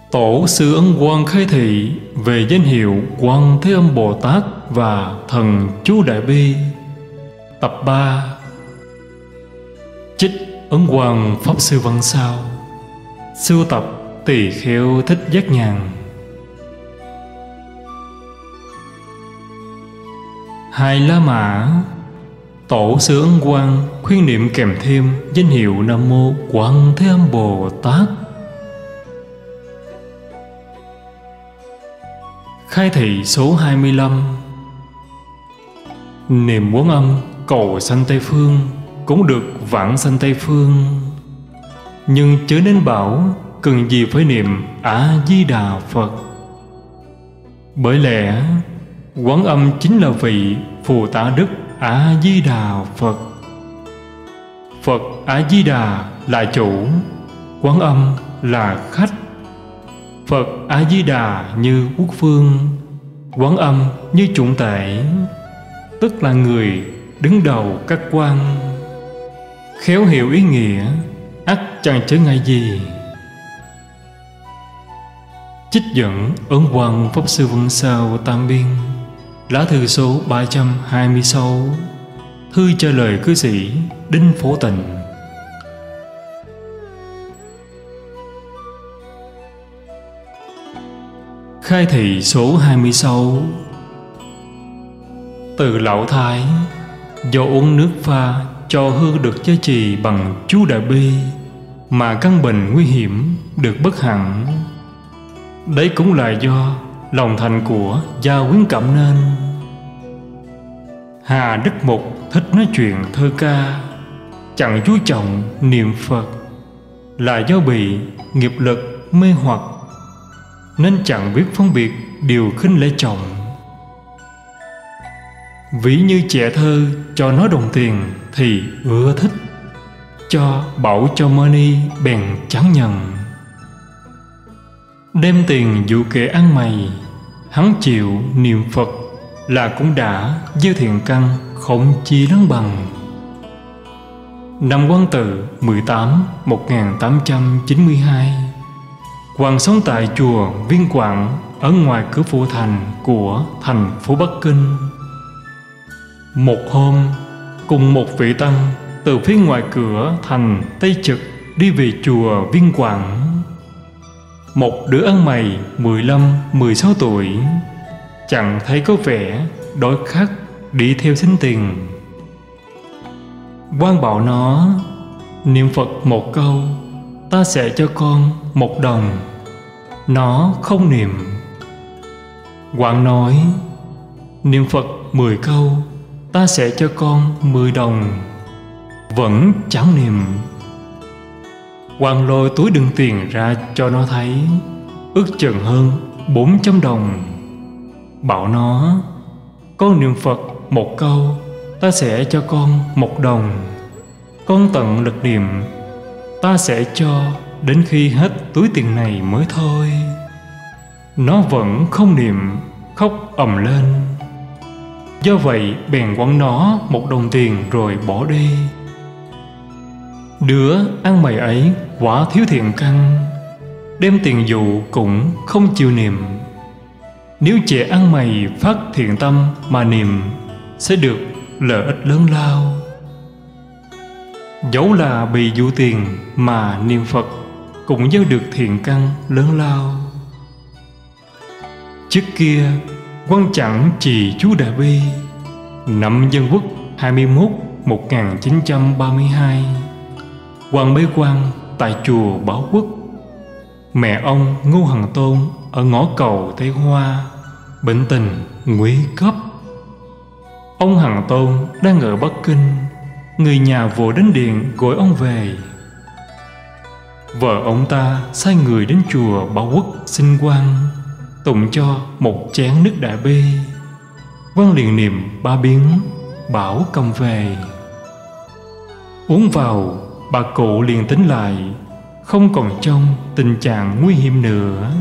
Tổ sư Ấn Quang khai thị về danh hiệu Quan Thế Âm Bồ Tát và Thần Chú Đại Bi. Tập 3. Trích Ấn Quang Pháp Sư Văn Sao. Sưu tập Tỳ Kheo Thích Giác Nhàn. Hai lá mã. Tổ sư Ấn Quang khuyên niệm kèm thêm danh hiệu Nam Mô Quan Thế Âm Bồ Tát. Khai thị số 25. Niệm Quán Âm cầu sanh Tây Phương cũng được vãng sanh Tây Phương, nhưng chớ nên bảo cần gì phải niệm A-di-đà Phật. Bởi lẽ Quán Âm chính là vị Phù Tá Đức A-di-đà Phật. Phật A-di-đà là chủ, Quán Âm là khách. Phật A-di-đà như quốc vương, Quán Âm như chủng tể, tức là người đứng đầu các quan. Khéo hiểu ý nghĩa, ắt chẳng chớ ngại gì. Trích dẫn Ấn Quang Pháp Sư Văn Sao Tam Biên, lá thư số 326, thư cho lời cư sĩ Đinh Phổ Tịnh. Khai thị số 26. Từ lão thái, do uống nước pha cho hương được gia trì bằng chú Đại Bi mà căn bệnh nguy hiểm được bất hẳn. Đấy cũng là do lòng thành của Gia Quyến Cảm nên. Hà Đức Mục thích nói chuyện thơ ca, chẳng chú trọng niệm Phật, là do bị nghiệp lực mê hoặc, nên chẳng biết phân biệt điều khinh lễ trọng. Ví như trẻ thơ cho nó đồng tiền thì ưa thích, cho bảo cho money bèn chẳng nhận. Đem tiền dụ kẻ ăn mày, hắn chịu niệm Phật là cũng đã gieo thiện căn không chi lắm bằng. Năm Quang Tự 18 1892, Hoàng sống tại chùa Viên Quảng ở ngoài cửa phụ thành của thành phố Bắc Kinh. Một hôm, cùng một vị tăng từ phía ngoài cửa thành Tây Trực đi về chùa Viên Quảng. Một đứa ăn mày 15-16 tuổi, chẳng thấy có vẻ đói khát đi theo xin tiền. Quan bảo nó: niệm Phật một câu, ta sẽ cho con 1 đồng. Nó không niệm. Quan nói: niệm Phật 10 câu, ta sẽ cho con 10 đồng. Vẫn chẳng niệm. Quan lôi túi đựng tiền ra cho nó thấy, ước chừng hơn 400 đồng. Bảo nó: con niệm Phật 1 câu, ta sẽ cho con 1 đồng. Con tận lực niệm, ta sẽ cho đến khi hết túi tiền này mới thôi. Nó vẫn không niệm, khóc ầm lên. Do vậy bèn quăng nó 1 đồng tiền rồi bỏ đi. Đứa ăn mày ấy quả thiếu thiện căn, đem tiền dụ cũng không chịu niệm. Nếu trẻ ăn mày phát thiện tâm mà niệm, sẽ được lợi ích lớn lao. Dẫu là bị dụ tiền mà niệm Phật, cũng gieo được thiện căn lớn lao. Trước kia, Quan chẳng trì chú Đại Bi. Năm Dân Quốc 21 1932, Quan bế quan tại chùa Bảo Quốc. Mẹ ông Ngô Hằng Tôn ở ngõ cầu Tây Hoa bệnh tình nguy cấp. Ông Hằng Tôn đang ở Bắc Kinh, người nhà vội đến điện gọi ông về. Vợ ông ta sai người đến chùa Bảo Quốc xin Quan tụng cho 1 chén nước Đại Bi. Quan liền niệm 3 biến, bảo cầm về. Uống vào, bà cụ liền tỉnh lại, không còn trong tình trạng nguy hiểm nữa.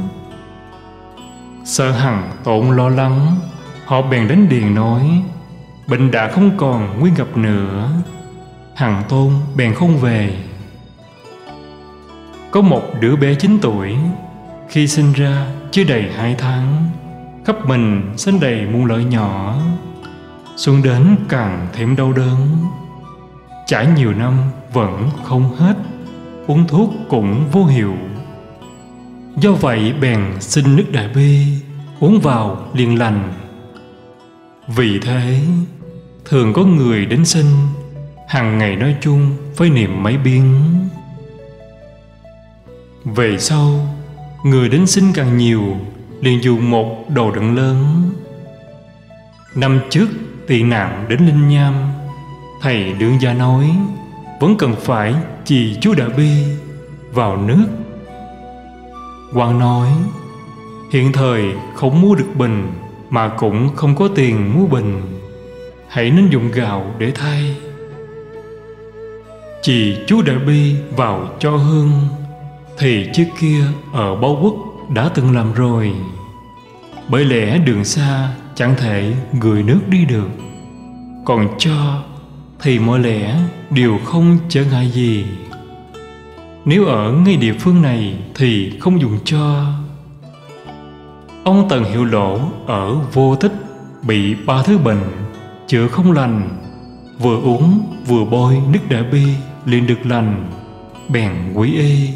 Sợ Hằng Tôn lo lắng, họ bèn đến điện nói bệnh đã không còn nguy ngập nữa. Hằng Tôn bèn không về. Có một đứa bé 9 tuổi, khi sinh ra chưa đầy 2 tháng, khắp mình sinh đầy muôn lỗi nhỏ. Xuân đến càng thêm đau đớn, trải nhiều năm vẫn không hết, uống thuốc cũng vô hiệu. Do vậy bèn xin nước Đại Bi, uống vào liền lành. Vì thế thường có người đến sinh, hàng ngày nói chung phải niệm mấy biến. Về sau người đến sinh càng nhiều, liền dùng một đồ đựng lớn. Năm trước tị nạn đến Linh Nham, thầy đương gia nói vẫn cần phải trì chú Đại Bi vào nước. Quan nói hiện thời không mua được bình, mà cũng không có tiền mua bình, hãy nên dùng gạo để thay. Trì chú Đại Bi vào cho hương thì trước kia ở Bao Quốc đã từng làm rồi. Bởi lẽ đường xa chẳng thể gửi nước đi được, còn cho thì mọi lẽ đều không trở ngại gì. Nếu ở ngay địa phương này thì không dùng cho. Ông Tần Hiệu Lỗ ở Vô Tích bị 3 thứ bệnh chữa không lành, vừa uống vừa bôi nước Đại Bi liền được lành, bèn quy y.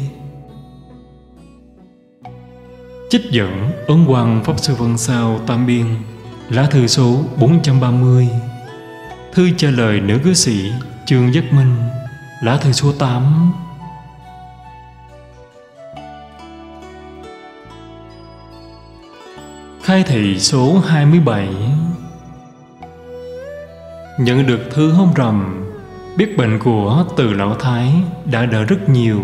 Trích dẫn Ấn Quang Pháp Sư Văn Sao Tam Biên, lá thư số 430. Thư trả lời nữ cư sĩ Trương Giác Minh, lá thư số 8. Khai thị số 27. Nhận được thư hôm rằm, biết bệnh của Từ Lão Thái đã đỡ rất nhiều.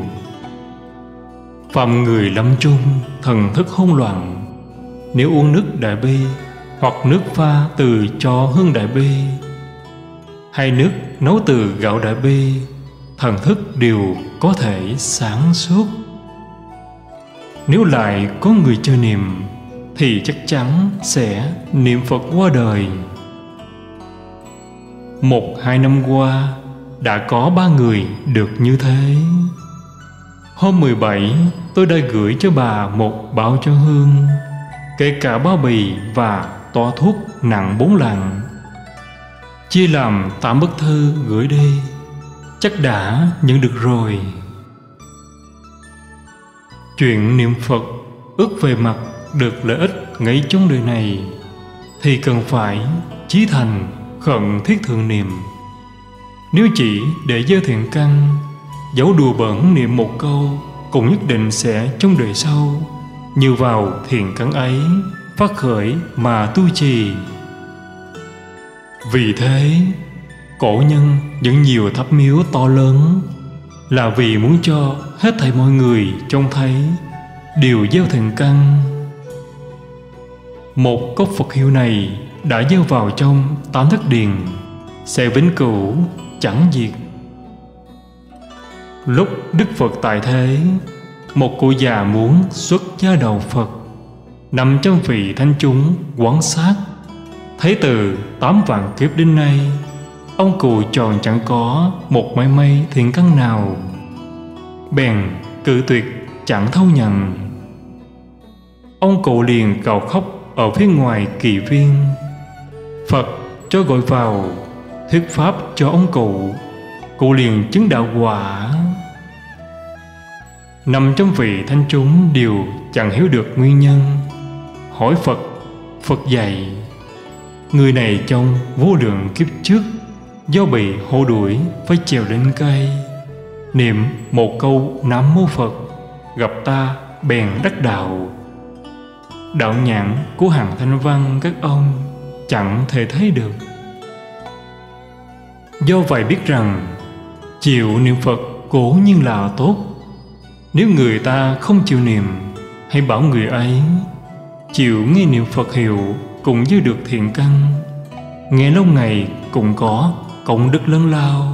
Phạm người lâm chung, thần thức hỗn loạn, nếu uống nước Đại Bi hoặc nước pha từ cho hương Đại Bi, hay nước nấu từ gạo Đại Bi, thần thức đều có thể sáng suốt. Nếu lại có người chơi niệm thì chắc chắn sẽ niệm Phật qua đời. 1-2 năm qua đã có 3 người được như thế. Hôm 17 tôi đã gửi cho bà một bao cho hương, kể cả bao bì và toa thuốc nặng 4 lạng. Chia làm 8 bức thư gửi đi, chắc đã nhận được rồi. Chuyện niệm Phật ước về mặt được lợi ích ngay trong đời này thì cần phải chí thành khẩn thiết thường niệm. Nếu chỉ để gieo thiện căn, dẫu đùa bỡn niệm một câu cũng nhất định sẽ trong đời sau như vào thiện căn ấy phát khởi mà tu trì. Vì thế cổ nhân dựng nhiều tháp miếu to lớn là vì muốn cho hết thảy mọi người trông thấy đều gieo thiện căn. Một cốc Phật hiệu này đã gieo vào trong 8 thất điền sẽ vĩnh cửu chẳng diệt. Lúc Đức Phật tại thế, một cụ già muốn xuất gia đầu Phật, nằm trong vị thánh chúng quan sát, thấy từ 8 vạn kiếp đến nay ông cụ tròn chẳng có một mảy may thiện căn nào, bèn cự tuyệt chẳng thâu nhận. Ông cụ liền cầu khóc ở phía ngoài kỳ viên. Phật cho gọi vào thuyết pháp cho ông cụ liền chứng đạo quả. Nằm trong vị thánh chúng đều chẳng hiểu được nguyên nhân, hỏi Phật, Phật dạy người này trong vô lượng kiếp trước do bị hộ đuổi phải trèo lên cây, niệm một câu Nam Mô Phật, gặp ta bèn đắc đạo. Đạo nhãn của hàng thanh văn các ông chẳng thể thấy được. Do vậy biết rằng chịu niệm Phật cố nhiên là tốt. Nếu người ta không chịu niệm, hãy bảo người ấy chịu nghe niệm Phật hiệu cũng như được thiện căn, nghe lâu ngày cũng có công đức lớn lao.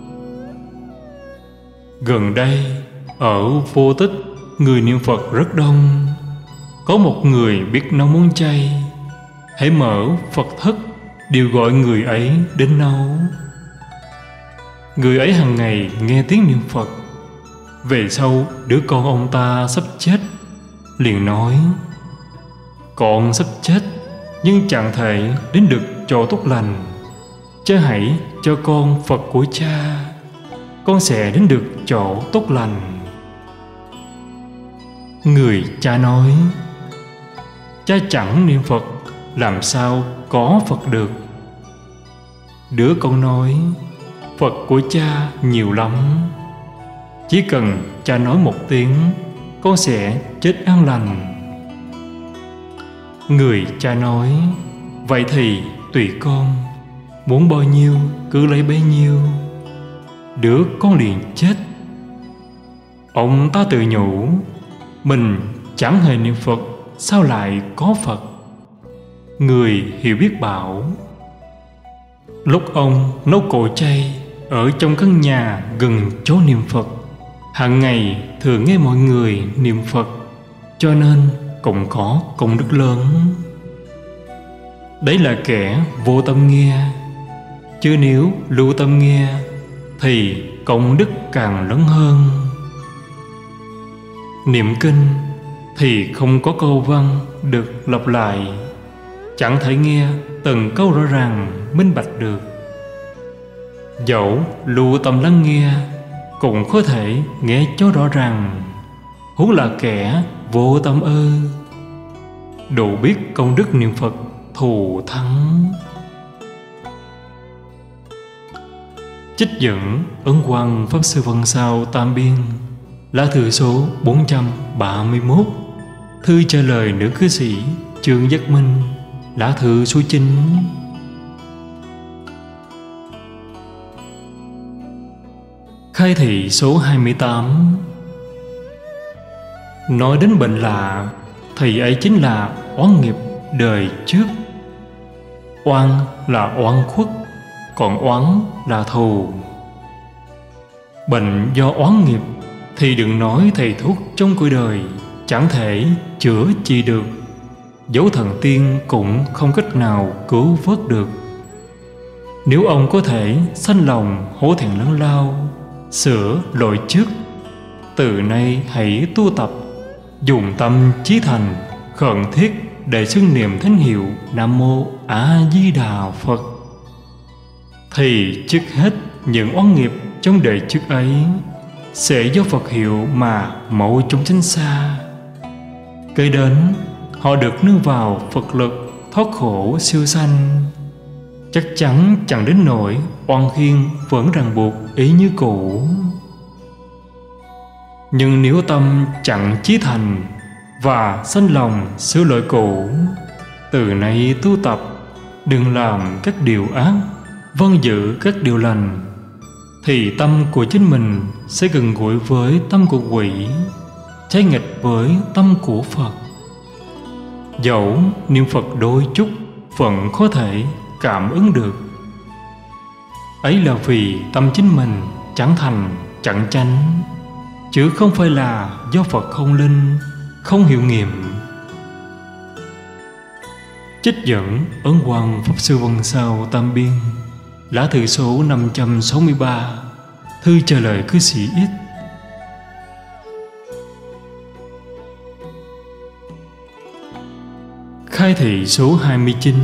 Gần đây ở Vô Tích người niệm Phật rất đông. Có một người biết nấu món chay, hãy mở Phật thất đều gọi người ấy đến nấu. Người ấy hàng ngày nghe tiếng niệm Phật. Về sau đứa con ông ta sắp chết, liền nói: con sắp chết nhưng chẳng thể đến được chỗ tốt lành. Cha hãy cho con Phật của cha, con sẽ đến được chỗ tốt lành. Người cha nói: cha chẳng niệm Phật, làm sao có Phật được? Đứa con nói: Phật của cha nhiều lắm, chỉ cần cha nói một tiếng, con sẽ chết an lành. Người cha nói: vậy thì tùy con, muốn bao nhiêu cứ lấy bấy nhiêu. Đứa con liền chết. Ông ta tự nhủ: mình chẳng hề niệm Phật, sao lại có Phật? Người hiểu biết bảo: lúc ông nấu cỗ chay ở trong căn nhà gần chỗ niệm Phật, hàng ngày thường nghe mọi người niệm Phật, cho nên cũng có công đức lớn. Đấy là kẻ vô tâm nghe, chứ nếu lưu tâm nghe thì công đức càng lớn hơn. Niệm kinh thì không có câu văn được lặp lại, chẳng thể nghe từng câu rõ ràng minh bạch được. Dẫu lưu tâm lắng nghe cũng có thể nghe cho rõ ràng, huống là kẻ vô tâm ư. Đủ biết công đức niệm Phật thù thắng. Trích dẫn Ấn Quang Pháp Sư Văn Sao Tam Biên, lá thư số 431, thư trả lời nữ cư sĩ Trương Giác Minh, lá thư số 9. Khai thị số 28. Nói đến bệnh lạ thì ấy chính là oán nghiệp đời trước. Oan là oan khuất, còn oán là thù. Bệnh do oán nghiệp thì đừng nói thầy thuốc trong cuộc đời chẳng thể chữa trị được, dẫu thần tiên cũng không cách nào cứu vớt được. Nếu ông có thể sanh lòng hổ thẹn lớn lao, sửa lỗi trước, từ nay hãy tu tập, dùng tâm chí thành, khẩn thiết để xưng niệm thánh hiệu Nam Mô A Di Đà Phật, thì trước hết những oán nghiệp trong đời trước ấy sẽ do Phật hiệu mà mau chúng tránh xa. Kế đến họ được nương vào Phật lực thoát khổ siêu sanh, chắc chắn chẳng đến nỗi oan khiên vẫn ràng buộc ý như cũ. Nhưng nếu tâm chẳng chí thành và sanh lòng sửa lỗi cũ, từ nay tu tập, đừng làm các điều ác, vâng giữ các điều lành, thì tâm của chính mình sẽ gần gũi với tâm của quỷ, trái nghịch với tâm của Phật. Dẫu niệm Phật đôi chút vẫn có thể cảm ứng được. Ấy là vì tâm chính mình chẳng thành chẳng chánh, chứ không phải là do Phật không linh, không hiệu nghiệm. Trích dẫn Ấn Quang Pháp Sư Văn Sao Tam Biên, lá thư số 563, thư trả lời cư sĩ X. Khai thị số 29.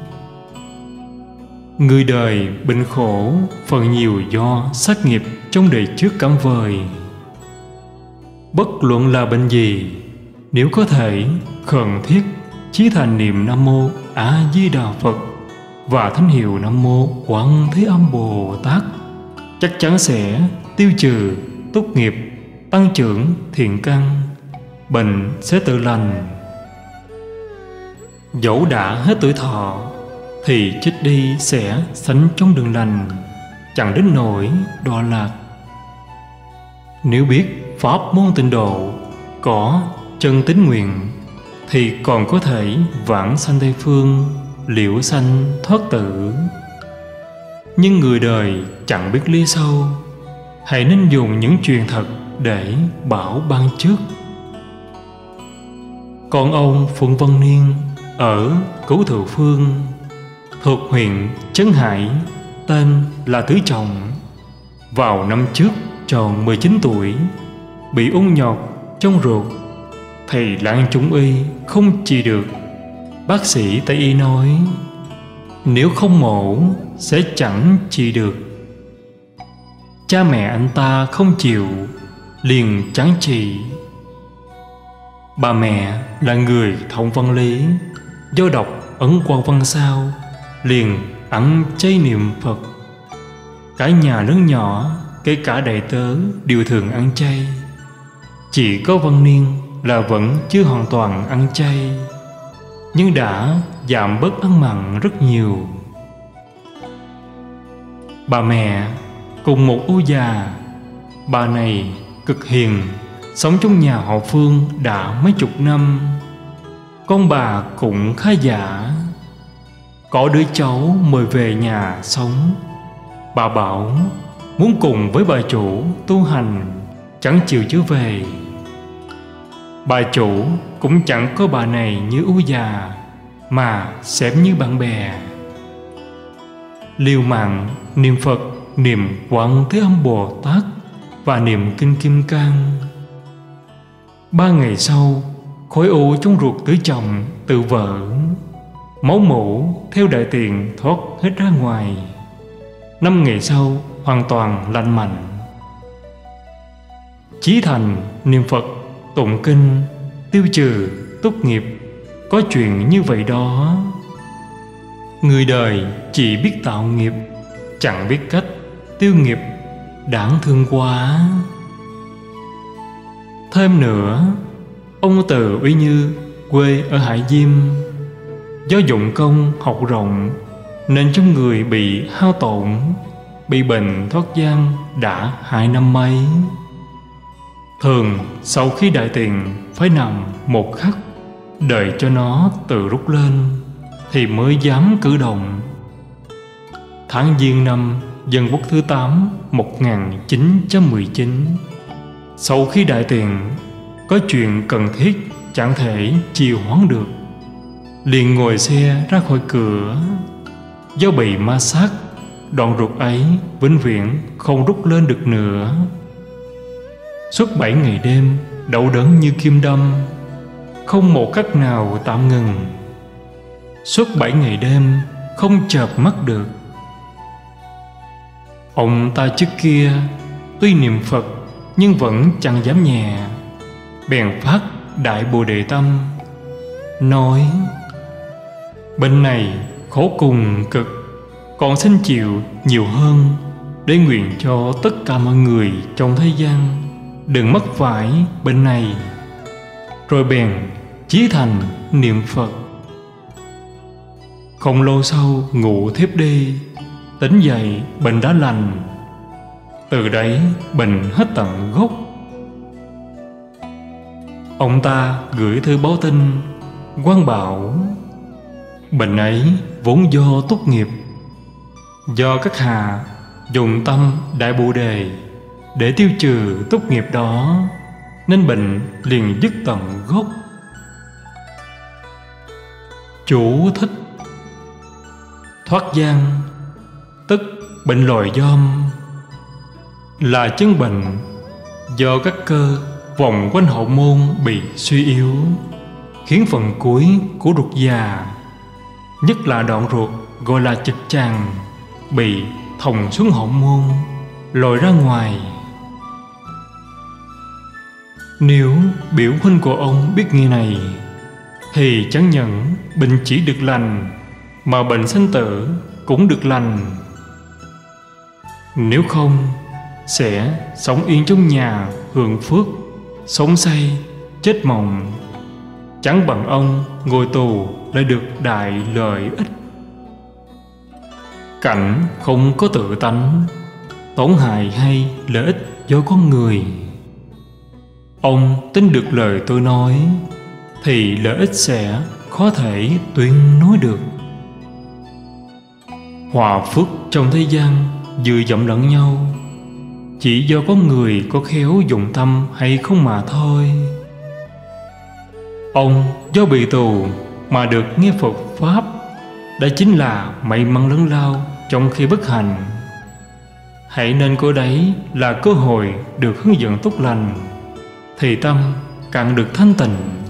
Người đời bệnh khổ phần nhiều do sát nghiệp trong đời trước cảm vời. Bất luận là bệnh gì, nếu có thể khẩn thiết chí thành niệm Nam Mô A Di Đà Phật và thánh hiệu Nam Mô Quán Thế Âm Bồ Tát, chắc chắn sẽ tiêu trừ tốt nghiệp, tăng trưởng thiện căn, bệnh sẽ tự lành. Dẫu đã hết tuổi thọ thì chết đi sẽ sánh trong đường lành, chẳng đến nỗi đọa lạc. Nếu biết pháp môn tịnh độ có chân tín nguyện, thì còn có thể vãng sanh Tây Phương, liễu sanh thoát tử. Nhưng người đời chẳng biết lý sâu, hãy nên dùng những chuyện thật để bảo ban trước. Còn ông Phụng Văn Niên ở Cửu Thượng Phương, thuộc huyện Trấn Hải, tên là Tứ Trọng, vào năm trước tròn 19 tuổi, bị ung nhọt trong ruột, thầy lang chúng y không trị được. Bác sĩ Tây y nói nếu không mổ sẽ chẳng trị được. Cha mẹ anh ta không chịu, liền chẳng trị. Bà mẹ là người thông văn lý, do đọc Ấn Quan Văn Sao liền ăn chay niệm Phật. Cả nhà lớn nhỏ, kể cả đầy tớ đều thường ăn chay. Chỉ có Văn Niên là vẫn chưa hoàn toàn ăn chay, nhưng đã giảm bớt ăn mặn rất nhiều. Bà mẹ cùng một ô già. Bà này cực hiền, sống trong nhà họ Phương đã mấy chục năm. Con bà cũng khá giả. Có đứa cháu mời về nhà sống. Bà bảo muốn cùng với bà chủ tu hành, chẳng chịu trở về. Bà chủ cũng chẳng có bà này như ú già, mà xem như bạn bè. Liều mạng niệm Phật, niệm Quán Thế Âm Bồ Tát và niệm Kinh Kim Cang. 3 ngày sau, khối u trong ruột tứ chồng tự vỡ. Máu mủ theo đại tiện thoát hết ra ngoài. 5 ngày sau hoàn toàn lành mạnh. Chí thành niệm Phật, tụng kinh, tiêu trừ tốt nghiệp, có chuyện như vậy đó. Người đời chỉ biết tạo nghiệp, chẳng biết cách tiêu nghiệp, đáng thương quá. Thêm nữa, ông Từ Uy Như quê ở Hải Diêm, do dụng công học rộng nên trong người bị hao tổn, bị bệnh thoát gian đã 2 năm mấy. Thường sau khi đại tiện phải nằm một khắc, đợi cho nó tự rút lên thì mới dám cử động. Tháng Giêng năm Dân Quốc thứ 8 1919, sau khi đại tiện có chuyện cần thiết chẳng thể trì hoãn được, liền ngồi xe ra khỏi cửa. Do bị ma sát, đoạn ruột ấy vĩnh viễn không rút lên được nữa. Suốt 7 ngày đêm đau đớn như kim đâm, không một cách nào tạm ngừng. Suốt 7 ngày đêm không chợp mắt được. Ông ta trước kia tuy niệm Phật nhưng vẫn chẳng dám nhẹ, bèn phát đại bồ đề tâm, nói: bệnh này khổ cùng cực, còn xin chịu nhiều hơn, để nguyện cho tất cả mọi người trong thế gian đừng mắc phải bệnh này. Rồi bèn chí thành niệm Phật. Không lâu sau ngủ thiếp đi, tỉnh dậy bệnh đã lành. Từ đấy bệnh hết tận gốc. Ông ta gửi thư báo tin, quan bảo bệnh ấy vốn do túc nghiệp, do các hạ dùng tâm đại bồ đề để tiêu trừ túc nghiệp đó, nên bệnh liền dứt tận gốc. Chú thích: thoát gian tức bệnh lòi giom, là chứng bệnh do các cơ vòng quanh hậu môn bị suy yếu, khiến phần cuối của ruột già, nhất là đoạn ruột gọi là trực tràng, bị thòng xuống hậu môn, lòi ra ngoài. Nếu biểu huynh của ông biết nghe này, thì chẳng những bệnh chỉ được lành, mà bệnh sinh tử cũng được lành. Nếu không, sẽ sống yên trong nhà hưởng phước, sống say chết mộng, chẳng bằng ông ngồi tù lại được đại lợi ích. Cảnh không có tự tánh, tổn hại hay lợi ích do con người. Ông tin được lời tôi nói, thì lợi ích sẽ khó thể tuyên nói được. Hòa phước trong thế gian vừa vọng lẫn nhau, chỉ do có người có khéo dụng tâm hay không mà thôi. Ông do bị tù mà được nghe Phật Pháp, đã chính là may mắn lớn lao trong khi bất hạnh. Hãy nên coi đấy là cơ hội được hướng dẫn tốt lành, thì tâm càng được thanh tịnh.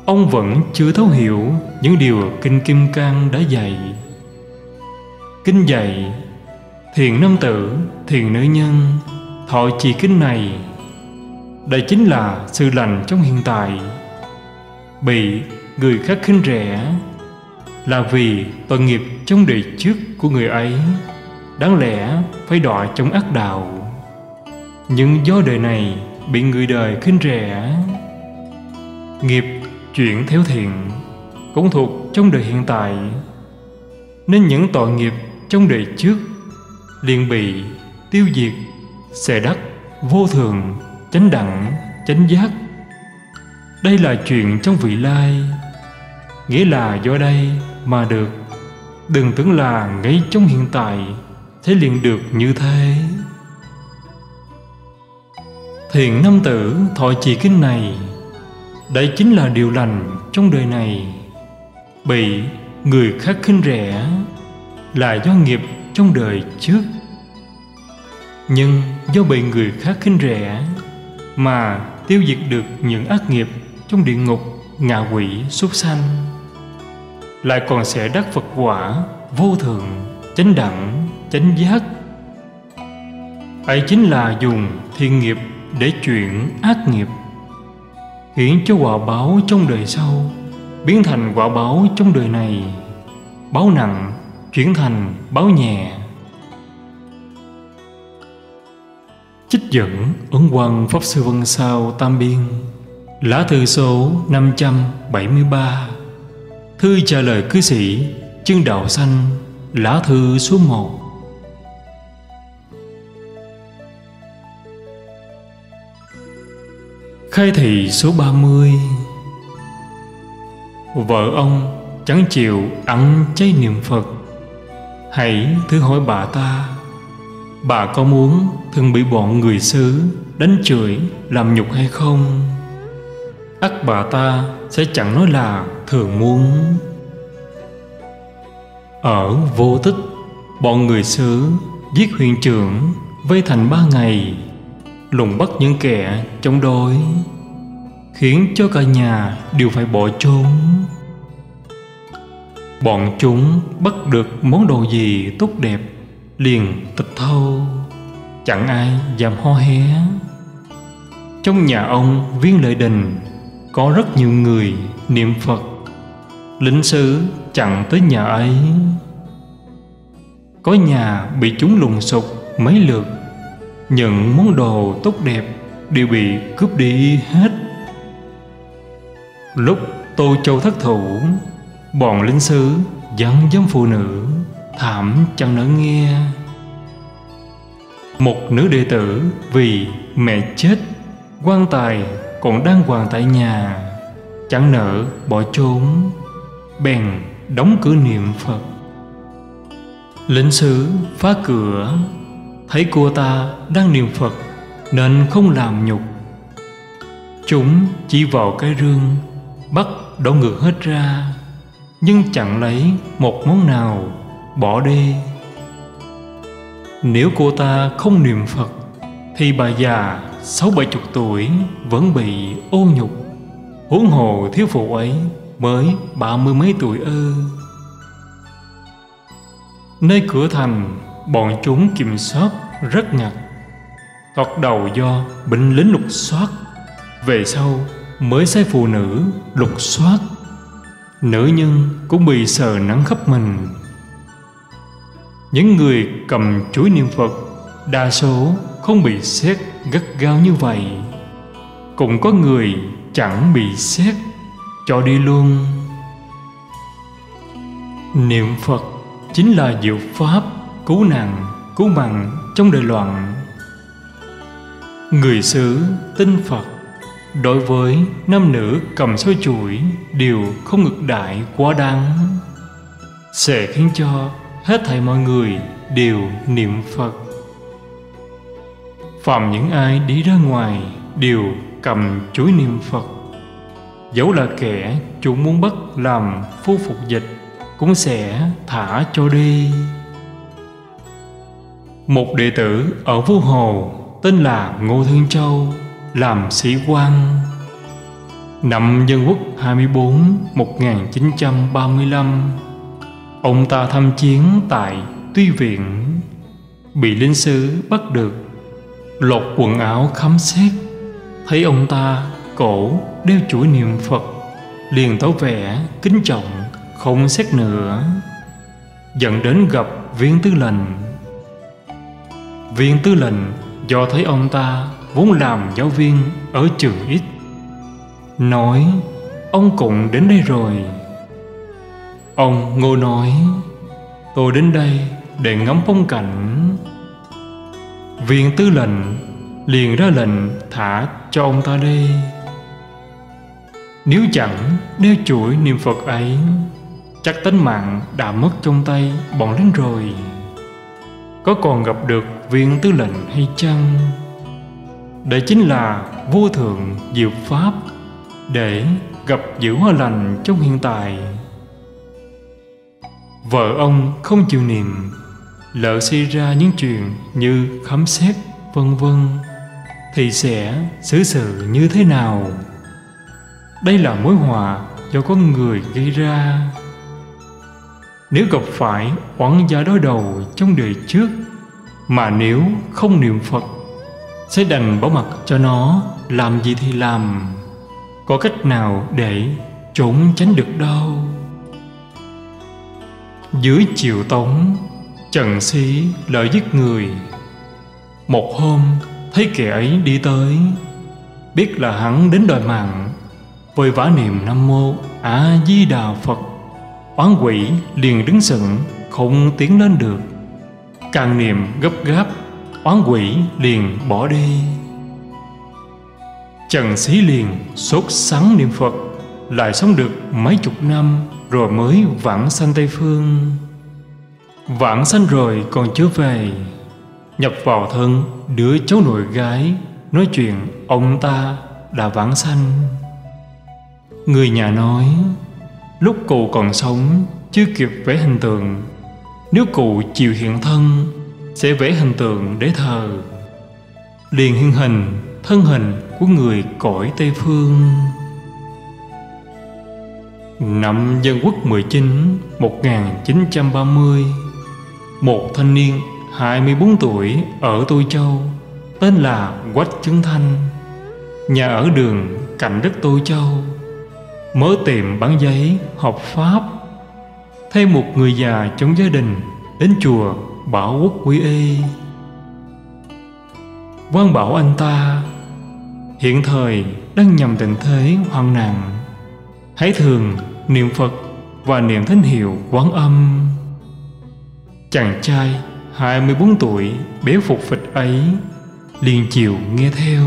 ông vẫn chưa thấu hiểu những điều Kinh Kim Cang đã dạy. Kinh dạy: thiện nam tử, thiện nữ nhân, thọ trì kinh này. Đây chính là sự lành trong hiện tại. Bị người khác khinh rẻ là vì tội nghiệp trong đời trước của người ấy đáng lẽ phải đọa trong ác đạo, nhưng do đời này bị người đời khinh rẻ. Nghiệp chuyển theo thiện cũng thuộc trong đời hiện tại, nên những tội nghiệp trong đời trước liền bị tiêu diệt, sẽ đắc vô thường, chánh đẳng, chánh giác. Đây là chuyện trong vị lai, nghĩa là do đây mà được. Đừng tưởng là ngay trong hiện tại thế liền được như thế. Thiện nam tử thọ trì kinh này, đây chính là điều lành trong đời này. Bị người khác khinh rẻ là do nghiệp trong đời trước, nhưng do bị người khác khinh rẻ mà tiêu diệt được những ác nghiệp trong địa ngục, ngạ quỷ, súc sanh, lại còn sẽ đắc Phật quả vô thượng, chánh đẳng, chánh giác. Ấy chính là dùng thiện nghiệp để chuyển ác nghiệp, khiến cho quả báo trong đời sau biến thành quả báo trong đời này. Báo nặng chuyển thành báo nhẹ. Trích dẫn Ấn Quang Pháp Sư Văn Sao Tam Biên, lá thư số 573, thư trả lời cư sĩ Chân Đạo Sanh, lá thư số 1. Khai thị số 30. Vợ ông chẳng chịu ăn chay niệm Phật. Hãy thử hỏi bà có muốn thường bị bọn người xứ đánh chửi làm nhục hay không? Ắt bà ta sẽ chẳng nói là thường muốn. Ở Vô Tích, bọn người xứ giết huyện trưởng, vây thành 3 ngày, lùng bắt những kẻ chống đối, khiến cho cả nhà đều phải bỏ trốn. Bọn chúng bắt được món đồ gì tốt đẹp liền tịch thâu, chẳng ai dám hó hé. Trong nhà ông Viên Lợi Đình có rất nhiều người niệm Phật, lính sứ chặn tới nhà ấy. Có nhà bị chúng lùng sục mấy lượt, những món đồ tốt đẹp đều bị cướp đi hết. Lúc Tô Châu thất thủ, bọn lính sứ giận dâm phụ nữ, thảm chẳng nỡ nghe. Một nữ đệ tử vì mẹ chết, quan tài còn đang hoàng tại nhà, chẳng nỡ bỏ trốn, bèn đóng cửa niệm Phật. Lính sứ phá cửa, thấy cô ta đang niệm Phật nên không làm nhục. Chúng chỉ vào cái rương bắt đổ ngược hết ra, nhưng chẳng lấy một món nào, bỏ đi. Nếu cô ta không niệm Phật thì bà già 60-70 tuổi vẫn bị ô nhục, huống hồ thiếu phụ ấy mới 30 mấy tuổi ư. Nơi cửa thành, bọn chúng kiểm soát rất ngặt. Thoạt đầu do binh lính lục soát, về sau mới sai phụ nữ lục soát. Nữ nhân cũng bị sờ nắng khắp mình. Những người cầm chuỗi niệm Phật đa số không bị xét gắt gao như vậy. Cũng có người chẳng bị xét, cho đi luôn. Niệm Phật chính là diệu pháp cứu nạn, cứu mạng trong đời loạn. Người xứ tin Phật, đối với nam nữ cầm soi chuỗi đều không ngược đại quá đáng, sẽ khiến cho hết thảy mọi người đều niệm Phật. Phàm những ai đi ra ngoài đều cầm chuỗi niệm Phật, dẫu là kẻ chúng muốn bắt làm phu phục dịch cũng sẽ thả cho đi. Một đệ tử ở Vô Hồ tên là Ngô Thương Châu, làm sĩ quan. Năm Dân Quốc 24 1935, ông ta tham chiến tại Tuy Viện, bị lính sứ bắt được, lột quần áo khám xét, thấy ông ta cổ đeo chuỗi niệm Phật, liền tỏ vẻ kính trọng, không xét nữa, dẫn đến gặp viên tư lệnh. Viên tư lệnh do thấy ông ta vốn làm giáo viên ở trường X, nói: ông cũng đến đây rồi. Ông Ngô nói: tôi đến đây để ngắm phong cảnh. Viên tư lệnh liền ra lệnh thả cho ông ta đi. Nếu chẳng đeo chuỗi niệm Phật ấy, chắc tính mạng đã mất trong tay bọn lính rồi. Có còn gặp được viên tư lệnh hay chăng? Đây chính là vô thượng diệu pháp để gặp giữ hóa lành trong hiện tại. Vợ ông không chịu niệm, lỡ xảy ra những chuyện như khám xét vân vân, thì sẽ xử sự như thế nào? Đây là mối họa do con người gây ra. Nếu gặp phải oán gia đối đầu trong đời trước, mà nếu không niệm Phật, sẽ đành bỏ mặc cho nó làm gì thì làm, có cách nào để trốn tránh được đâu. Dưới triều Tống, Trần Xí lợi giết người. Một hôm thấy kẻ ấy đi tới, biết là hắn đến đòi mạng, vội vã niệm Nam Mô A Di Đà Phật. Oán quỷ liền đứng sững, không tiến lên được. Càng niệm gấp gáp, oán quỷ liền bỏ đi. Trần Xí liền sốt sắng niệm Phật, lại sống được mấy chục năm rồi mới vãng sanh Tây Phương. Vãng sanh rồi còn chưa về, nhập vào thân đứa cháu nội gái, nói chuyện ông ta đã vãng sanh. Người nhà nói, lúc cụ còn sống chưa kịp vẽ hình tượng, nếu cụ chịu hiện thân sẽ vẽ hình tượng để thờ. Liền hiện hình thân hình của người cõi Tây Phương. Năm Dân Quốc 19 1930, một thanh niên 24 tuổi ở Tô Châu tên là Quách Chứng Thanh, nhà ở đường cạnh đất Tô Châu, mở tiệm bán giấy hợp pháp. Thêm một người già trong gia đình đến chùa Bảo Quốc quy y. Quan bảo anh ta hiện thời đang nhằm tình thế hoạn nạn, hãy thường niệm Phật và niệm thánh hiệu Quán Âm. Chàng trai 24 tuổi béo phục phịch ấy liền chịu nghe theo.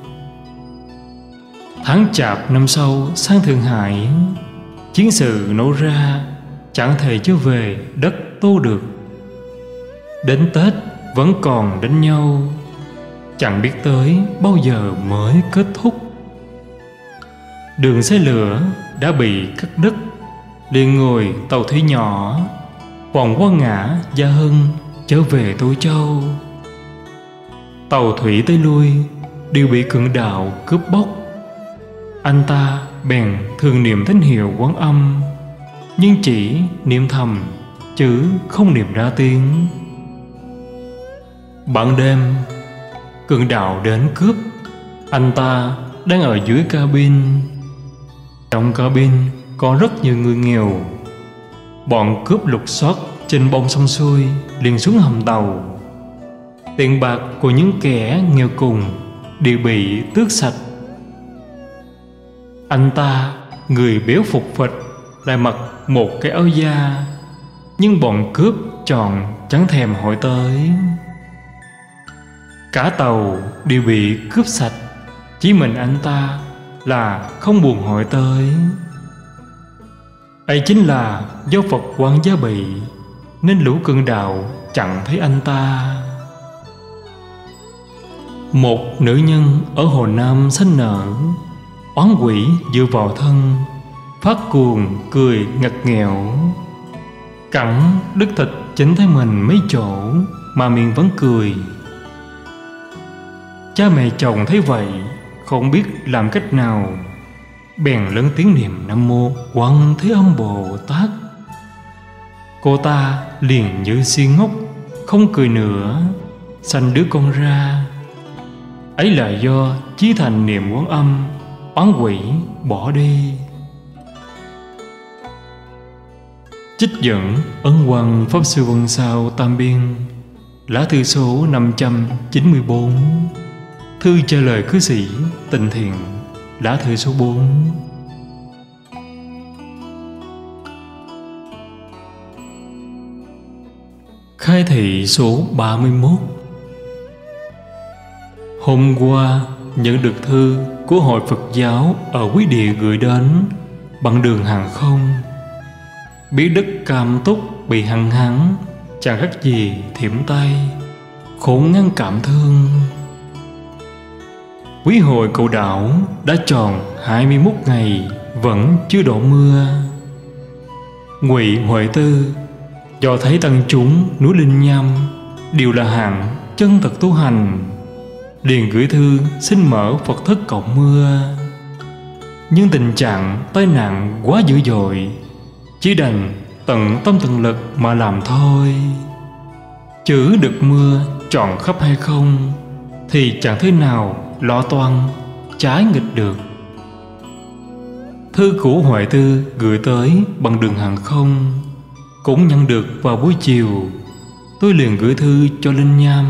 Tháng Chạp năm sau sang Thượng Hải, chiến sự nổ ra, chẳng thể trở về đất Tô được. Đến Tết vẫn còn đánh nhau, chẳng biết tới bao giờ mới kết thúc. Đường xe lửa đã bị cắt đứt, liền ngồi tàu thủy nhỏ vòng qua ngã Gia Hưng trở về Tô Châu. Tàu thủy tới lui đều bị cường đạo cướp bóc. Anh ta bèn thường niệm thánh hiệu Quán Âm, nhưng chỉ niệm thầm chứ không niệm ra tiếng. Ban đêm, cường đạo đến cướp. Anh ta đang ở dưới cabin. Trong cabin có rất nhiều người nghèo. Bọn cướp lục soát trên bông xong xuôi liền xuống hầm tàu. Tiền bạc của những kẻ nghèo cùng đều bị tước sạch. Anh ta, người béo phục phịch, lại mặc một cái áo da, nhưng bọn cướp chọn chẳng thèm hỏi tới. Cả tàu đều bị cướp sạch, chỉ mình anh ta là không buồn hỏi tới. Ấy chính là do Phật quan giá bị, nên lũ cường đạo chẳng thấy anh ta. Một nữ nhân ở Hồ Nam sanh nở, oán quỷ dựa vào thân, phát cuồng cười ngặt nghèo. Cẳng đứt thịt chính thấy mình mấy chỗ mà miệng vẫn cười. Cha mẹ chồng thấy vậy không biết làm cách nào, bèn lớn tiếng niệm Nam Mô Quan Thế Âm Bồ Tát. Cô ta liền như si ngốc, không cười nữa, sanh đứa con ra. Ấy là do chí thành niệm Quan Âm, oán quỷ bỏ đi. Trích dẫn Ấn Quang Pháp Sư Văn Sao Tam Biên, lá thư số 594, thư trả lời cư sĩ Tịnh Thiện, lá thư số 4. Khai thị số 31. Hôm qua nhận được thư của Hội Phật giáo ở Quý Địa gửi đến bằng đường hàng không. Biết đất Cam Túc bị hạn hán, chẳng khác gì thiểm tay, khổ ngăn cảm thương. Quý hội cầu đảo đã tròn 21 ngày vẫn chưa đổ mưa. Ngụy Huệ Tư do thấy tăng chúng núi Linh Nham đều là hạng chân thật tu hành, liền gửi thư xin mở Phật thất cầu mưa. Nhưng tình trạng tai nạn quá dữ dội, chỉ đành tận tâm tận lực mà làm thôi. Chữ được mưa tròn khắp hay không thì chẳng thế nào lo toan trái nghịch được. Thư của Huệ Tư gửi tới bằng đường hàng không cũng nhận được vào buổi chiều. Tôi liền gửi thư cho Linh Nham.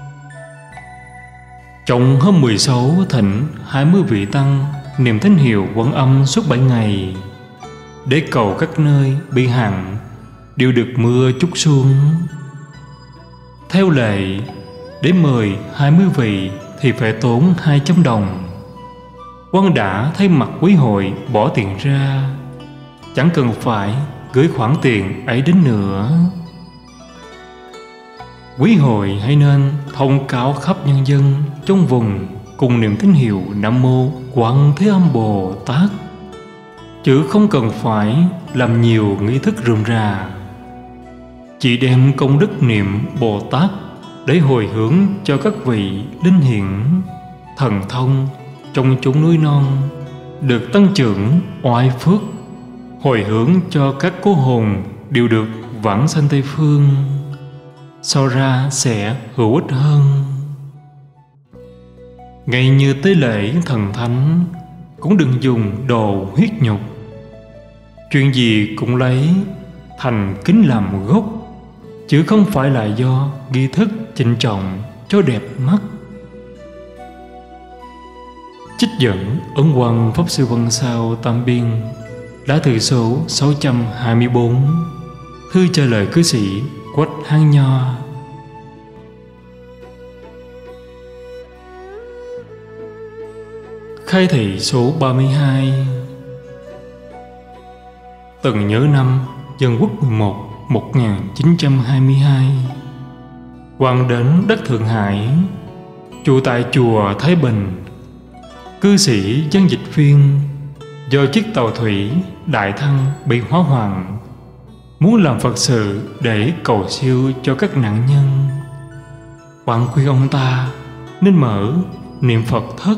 Trong hôm 16 thỉnh 20 vị tăng niệm thánh hiệu Quan Âm suốt 7 ngày, để cầu các nơi bị hạn đều được mưa chút xuống. Theo lệ, để mời 20 vị thì phải tốn 200 đồng. Quan đã thay mặt quý hội bỏ tiền ra, chẳng cần phải gửi khoản tiền ấy đến nữa. Quý hội hãy nên thông cáo khắp nhân dân trong vùng cùng niệm tín hiệu Nam Mô Quan Thế Âm Bồ Tát, chứ không cần phải làm nhiều nghi thức rườm rà. Chỉ đem công đức niệm Bồ Tát để hồi hướng cho các vị linh hiển thần thông trong chốn núi non được tăng trưởng oai phước, hồi hướng cho các cố hồn đều được vãng sanh Tây Phương, sau ra sẽ hữu ích hơn. Ngay như tế lễ thần thánh cũng đừng dùng đồ huyết nhục. Chuyện gì cũng lấy thành kính làm gốc, chứ không phải là do nghi thức trịnh trọng cho đẹp mắt. Trích dẫn Ấn Quang Pháp Sư Văn Sao Tam Biên, lá thư số 624, thư trả lời cư sĩ Quách Hán Nho. Khai thị số 32. Từng nhớ năm Dân Quốc 11 1922, quan đến đất Thượng Hải, trụ tại chùa Thái Bình. Cư sĩ dân dịch viên do chiếc tàu thủy Đại Thăng bị hỏa hoạn, muốn làm Phật sự để cầu siêu cho các nạn nhân. Quan khuyên ông ta nên mở niệm Phật thất,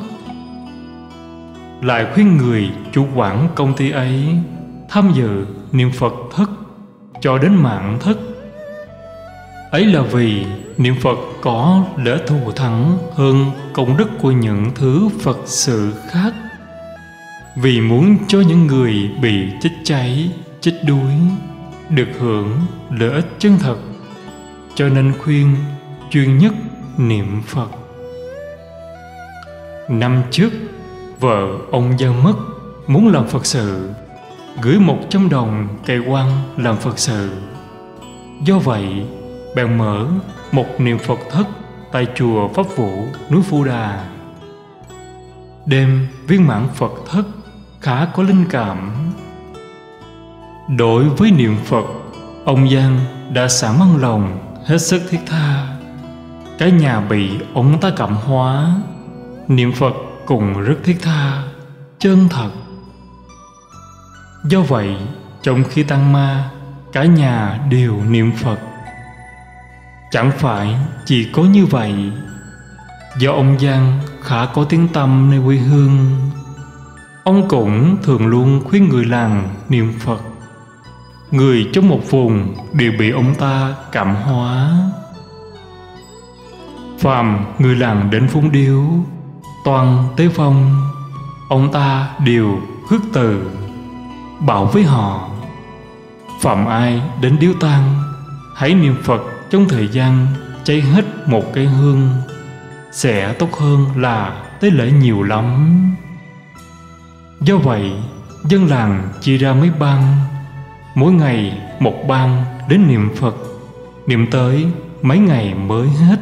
lại khuyên người chủ quản công ty ấy tham dự niệm Phật thất cho đến mạng thất. Ấy là vì niệm Phật có lợi thù thắng hơn công đức của những thứ Phật sự khác. Vì muốn cho những người bị chết cháy, chết đuối được hưởng lợi ích chân thật, cho nên khuyên chuyên nhất niệm Phật. Năm trước, vợ ông Giang mất, muốn làm Phật sự, gửi 100 đồng cày quan làm Phật sự. Do vậy, bèn mở một niệm Phật thất tại chùa Pháp Vũ, núi Phu Đà. Đêm viên mãn Phật thất khá có linh cảm. Đối với niệm Phật, ông Giang đã xả mang lòng hết sức thiết tha. Cái nhà bị ông ta cảm hóa, niệm Phật cũng rất thiết tha, chân thật. Do vậy, trong khi tăng ma, cả nhà đều niệm Phật. Chẳng phải chỉ có như vậy, do ông Giang khá có tiếng tăm nơi quê hương, Ông cũng thường luôn khuyên người làng niệm Phật. Người trong một vùng đều bị ông ta cảm hóa. Phàm người làng đến phúng điếu, toàn tế phong, ông ta đều khước từ, bảo với họ: phạm ai đến điếu tang, hãy niệm Phật trong thời gian cháy hết một cây hương, sẽ tốt hơn là tế lễ nhiều lắm. Do vậy, dân làng chia ra mấy ban, mỗi ngày một ban đến niệm Phật, niệm tới mấy ngày mới hết.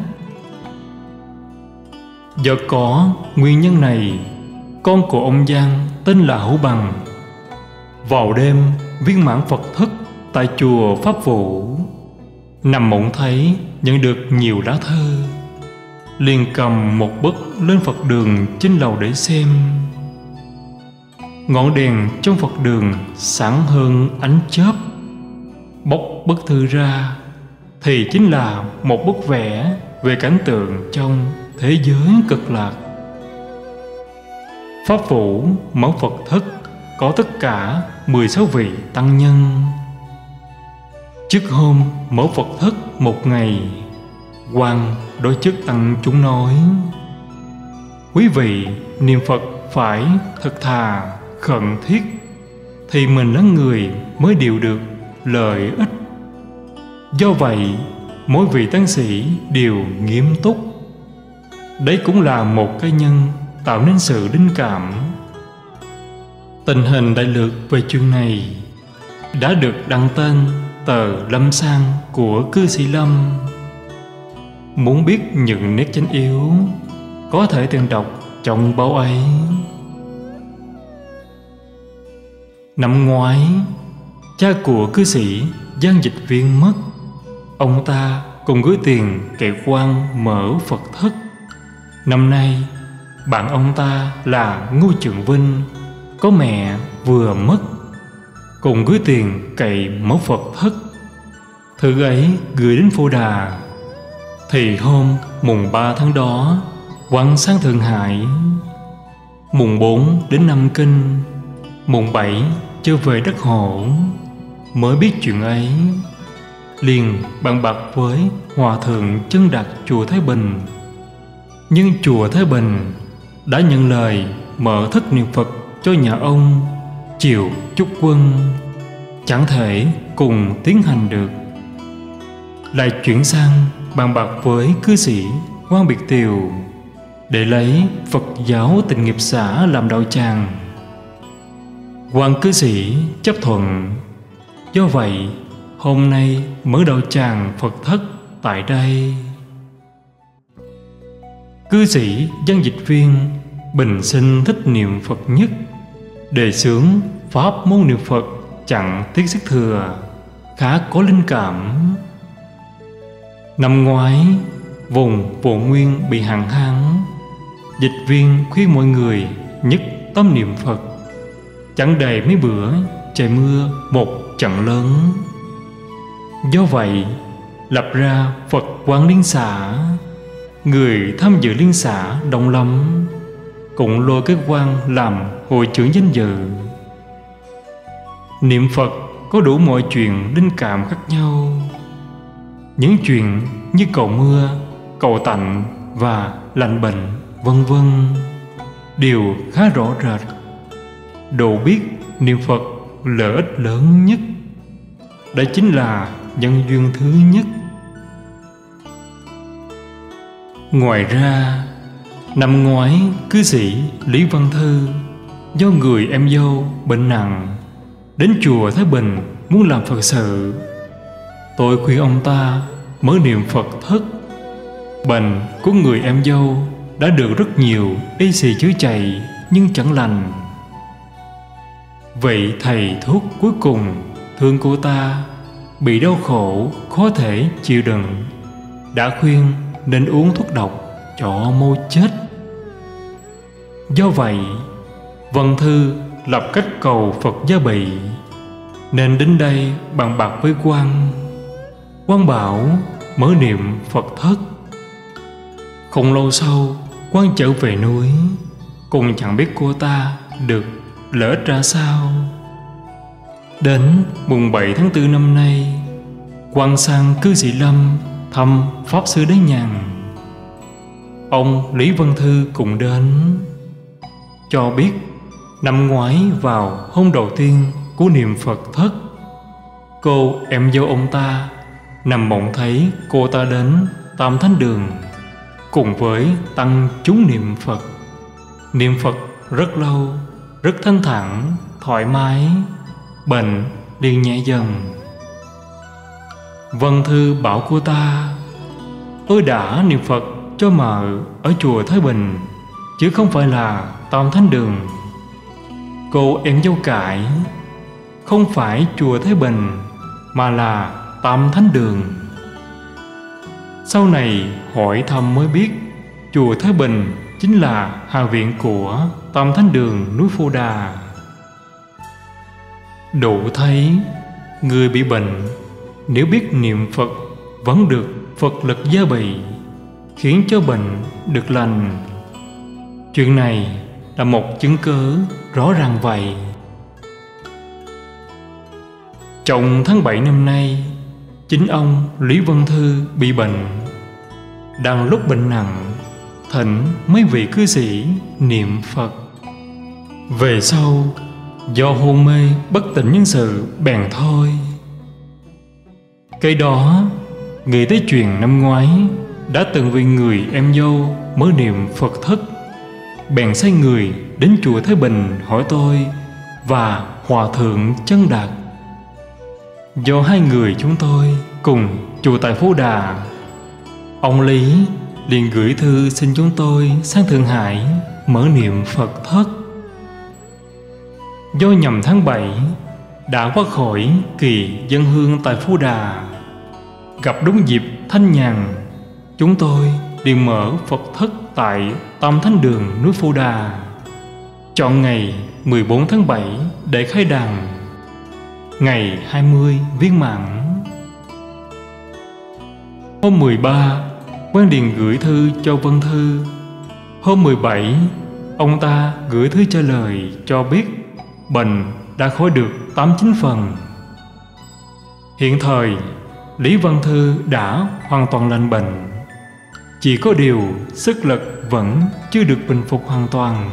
Do có nguyên nhân này, con của ông Giang tên là Hữu Bằng vào đêm viên mãn Phật thức tại chùa Pháp Vũ, nằm mộng thấy nhận được nhiều lá thư, liền cầm một bức lên Phật đường trên lầu để xem. Ngọn đèn trong Phật đường sáng hơn ánh chớp. Bóc bức thư ra thì chính là một bức vẽ về cảnh tượng trong thế giới cực lạc. Pháp Vũ mẫu Phật thức có tất cả 16 vị tăng nhân. Trước hôm mở Phật thức một ngày, quan đối chức tăng chúng nói: quý vị niệm Phật phải thật thà khẩn thiết, thì mình là người mới điều được lợi ích. Do vậy, mỗi vị tăng sĩ đều nghiêm túc. Đấy cũng là một cái nhân tạo nên sự linh cảm. Tình hình đại lược về chuyện này đã được đăng tên tờ Lâm Sang của cư sĩ Lâm. Muốn biết những nét chánh yếu, có thể tìm đọc trong báo ấy. Năm ngoái, cha của cư sĩ Giang Dịch Viên mất. Ông ta cùng gửi tiền kệ quan mở Phật thất. Năm nay, bạn ông ta là Ngô Trường Vinh, có mẹ vừa mất, cùng gửi tiền cậy mở Phật thất. Thư ấy gửi đến Phổ Đà. Thì hôm mùng 3 tháng đó, quăng sang Thượng Hải. Mùng 4 đến Nam Kinh. Mùng 7 trở về đất Hổ. Mới biết chuyện ấy, liền bàn bạc với Hòa Thượng Chân Đạt chùa Thái Bình. Nhưng chùa Thái Bình đã nhận lời mở thất niệm Phật cho nhà ông Triệu Chúc Quân, chẳng thể cùng tiến hành được. Lại chuyển sang bàn bạc với cư sĩ Quan Biệt Tiều để lấy Phật giáo Tịnh Nghiệp xã làm đạo tràng. Quan cư sĩ chấp thuận. Do vậy, hôm nay mở đạo tràng Phật thất tại đây. Cư sĩ Văn Dịch Viên bình sinh thích niệm Phật nhất, đề xướng pháp môn niệm Phật chặn tiết xích thừa, khá có linh cảm. Năm ngoái, vùng Bộ Nguyên bị hạn hán. Dịch Viên khuyên mọi người nhất tâm niệm Phật. Chẳng đầy mấy bữa trời mưa một trận lớn. Do vậy, lập ra Phật Quán Liên Xã. Người tham dự liên xã đông lắm, cũng lôi cái quan làm hội trưởng danh dự. Niệm Phật có đủ mọi chuyện linh cảm khác nhau. Những chuyện như cầu mưa, cầu tạnh và lành bệnh, vân vân, đều khá rõ rệt. Độ biết niệm Phật lợi ích lớn nhất, đó chính là nhân duyên thứ nhất. Ngoài ra, năm ngoái cư sĩ Lý Văn Thư do người em dâu bệnh nặng đến chùa Thái Bình muốn làm Phật sự. Tôi khuyên ông ta mở niệm Phật thất. Bệnh của người em dâu đã được rất nhiều y sĩ chữa chạy nhưng chẳng lành. Vậy thầy thuốc cuối cùng thương cô ta bị đau khổ khó thể chịu đựng, đã khuyên nên uống thuốc độc cho mau chết. Do vậy, Văn Thư lập cách cầu Phật gia bị, nên đến đây bàn bạc với quan. Quan bảo mở niệm Phật thất. Không lâu sau, quan trở về núi, cùng chẳng biết cô ta được lỡ ra sao? Đến mùng 7 tháng 4 năm nay, quan sang cư sĩ Lâm thăm Pháp Sư Đế Nhàn. Ông Lý Văn Thư cùng đến, cho biết năm ngoái vào hôm đầu tiên của niệm Phật thất, cô em dâu ông ta nằm mộng thấy cô ta đến Tam Thánh Đường cùng với tăng chúng niệm Phật. Niệm Phật rất lâu, rất thanh thản, thoải mái, bệnh liền nhẹ dần. Văn Thư bảo cô ta: tôi đã niệm Phật cho mợ ở chùa Thái Bình, chứ không phải là Tam Thánh Đường. Cô em dâu cãi: không phải chùa Thái Bình, mà là Tam Thánh Đường. Sau này hỏi thăm mới biết, chùa Thái Bình chính là hạ viện của Tam Thánh Đường núi Phù Đà. Đủ thấy, người bị bệnh nếu biết niệm Phật vẫn được Phật lực gia bị, khiến cho bệnh được lành. Chuyện này là một chứng cớ rõ ràng vậy. Trong tháng 7 năm nay, chính ông Lý Văn Thư bị bệnh. Đang lúc bệnh nặng, thỉnh mấy vị cư sĩ niệm Phật. Về sau, do hôn mê bất tỉnh nhân sự bèn thôi. Cái đó nghĩ tới chuyện năm ngoái đã từng vì người em dâu mới niệm Phật thất, bèn sai người đến chùa Thái Bình hỏi tôi và Hòa Thượng Chân Đạt. Do hai người chúng tôi cùng chùa tại Phú Đà, ông Lý liền gửi thư xin chúng tôi sang Thượng Hải mở niệm Phật thất. Do nhằm tháng 7 đã qua khỏi kỳ dân hương tại Phú Đà, gặp đúng dịp thanh nhàn, chúng tôi liền mở Phật thất tại Tam Thánh Đường núi Phù Đà, chọn ngày 14 tháng 7 để khai đàn, ngày 20 viên mãn. Hôm 13, quan điền gửi thư cho Văn Thư. Hôm 17, ông ta gửi thư trả lời cho biết bệnh đã khỏi được 89 phần. Hiện thời, Lý Văn Thư đã hoàn toàn lành bệnh, chỉ có điều sức lực vẫn chưa được bình phục hoàn toàn.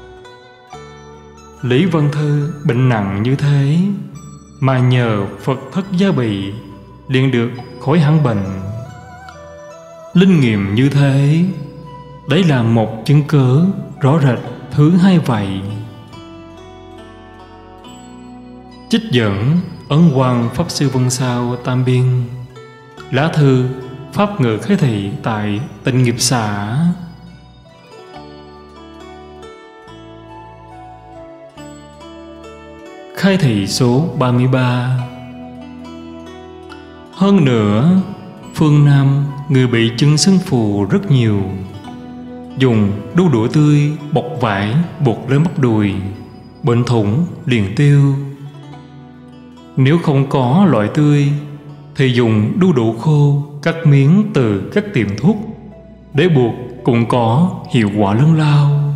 Lý Văn Thư bệnh nặng như thế mà nhờ Phật thất gia bị liền được khỏi hẳn bệnh. Linh nghiệm như thế, đấy là một chứng cớ rõ rệt thứ hai vậy. Trích dẫn Ấn Quang Pháp Sư Vân Sao Tam Biên, lá thư Pháp ngự khế thị tại Tịnh Nghiệp xã. Khai thị số 33. Hơn nữa, phương Nam người bị chứng sưng phù rất nhiều. Dùng đu đủ tươi bọc vải buộc lên bắp đùi, bệnh thủng liền tiêu. Nếu không có loại tươi thì dùng đu đủ khô cắt miếng từ các tiệm thuốc để buộc cũng có hiệu quả lớn lao.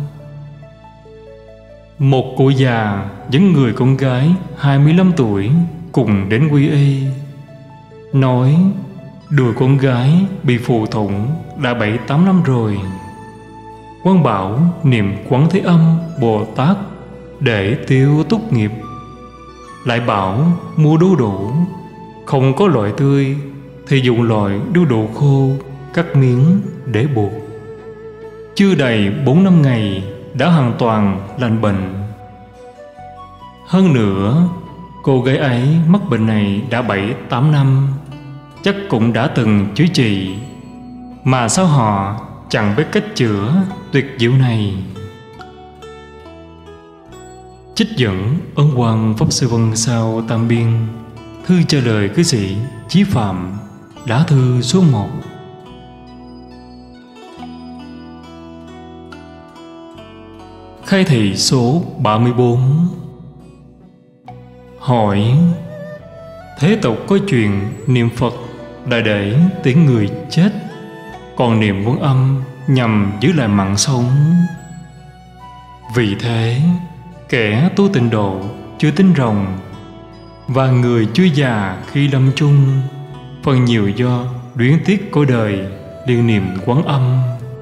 Một cụ già dẫn người con gái 25 tuổi cùng đến quy y, nói đùi con gái bị phù thủng đã 7-8 năm rồi. Quan bảo niệm Quán Thế Âm Bồ Tát để tiêu túc nghiệp. Lại bảo mua đu đủ, không có loại tươi thì dùng loại đu đủ khô cắt miếng để buộc. Chưa đầy 4-5 ngày đã hoàn toàn lành bệnh. Hơn nữa, cô gái ấy mắc bệnh này đã 7-8 năm, chắc cũng đã từng chữa trị, mà sao họ chẳng biết cách chữa tuyệt diệu này. Trích dẫn Ấn Quang Pháp Sư Vân Sao Tam Biên, thư trả lời cư sĩ Chí Phạm, lá thư số 1. Khai thị số 34. Hỏi: thế tục có chuyện niệm Phật là để tiễn người chết, còn niệm Quan Âm nhằm giữ lại mạng sống. Vì thế, kẻ tu tịnh độ chưa tin rồng, và người chưa già khi lâm chung, phần nhiều do luyến tiếc cõi đời, liền niệm Quán Âm.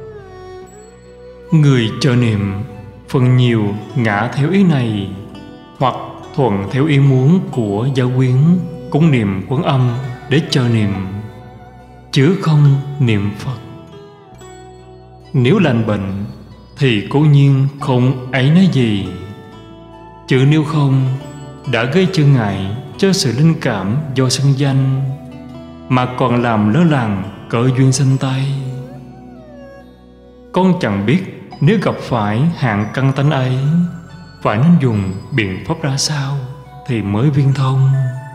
Người trợ niệm phần nhiều ngã theo ý này, hoặc thuận theo ý muốn của gia quyến, cũng niệm Quán Âm để trợ niệm, chứ không niệm Phật. Nếu lành bệnh thì cố nhiên không ấy nói gì, chứ nếu không đã gây chướng ngại cho sự linh cảm do sân danh, mà còn làm lỡ làng cỡ duyên sanh tay. Con chẳng biết nếu gặp phải hạng căn tánh ấy, phải nên dùng biện pháp ra sao thì mới viên thông.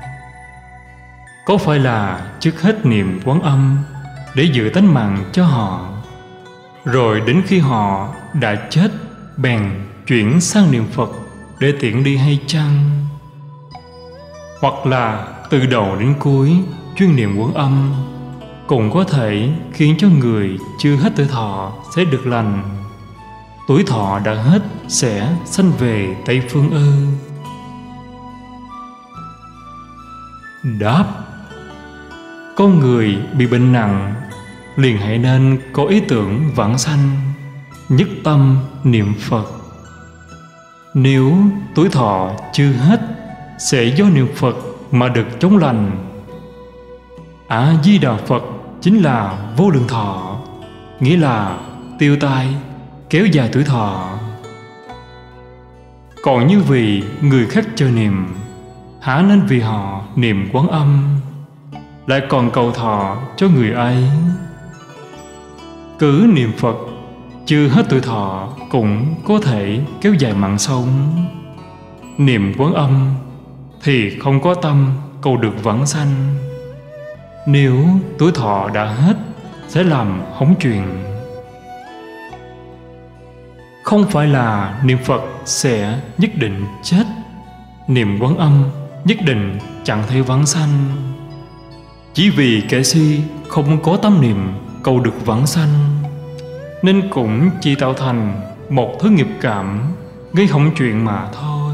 Có phải là trước hết niệm Quán Âm để giữ tánh mạng cho họ, rồi đến khi họ đã chết bèn chuyển sang niệm Phật để tiện đi hay chăng? Hoặc là từ đầu đến cuối chuyên niệm Quán Âm cũng có thể khiến cho người chưa hết tuổi thọ sẽ được lành, tuổi thọ đã hết sẽ sanh về Tây Phương ư? Đáp: con người bị bệnh nặng liền hãy nên có ý tưởng vãng sanh, nhất tâm niệm Phật. Nếu tuổi thọ chưa hết sẽ do niệm Phật mà được chóng lành. A Di Đà Phật chính là vô lượng thọ, nghĩa là tiêu tai, kéo dài tuổi thọ. Còn như vì người khác chờ niệm, há nên vì họ niệm Quán Âm, lại còn cầu thọ cho người ấy. Cứ niệm Phật chưa hết tuổi thọ cũng có thể kéo dài mạng sống. Niệm Quán Âm thì không có tâm cầu được vãng sanh. Nếu tuổi thọ đã hết sẽ làm hỏng chuyện. Không phải là niệm Phật sẽ nhất định chết, niệm Quán Âm nhất định chẳng thể vãng sanh. Chỉ vì kẻ si không có tâm niệm cầu được vãng sanh, nên cũng chỉ tạo thành một thứ nghiệp cảm gây hỏng chuyện mà thôi.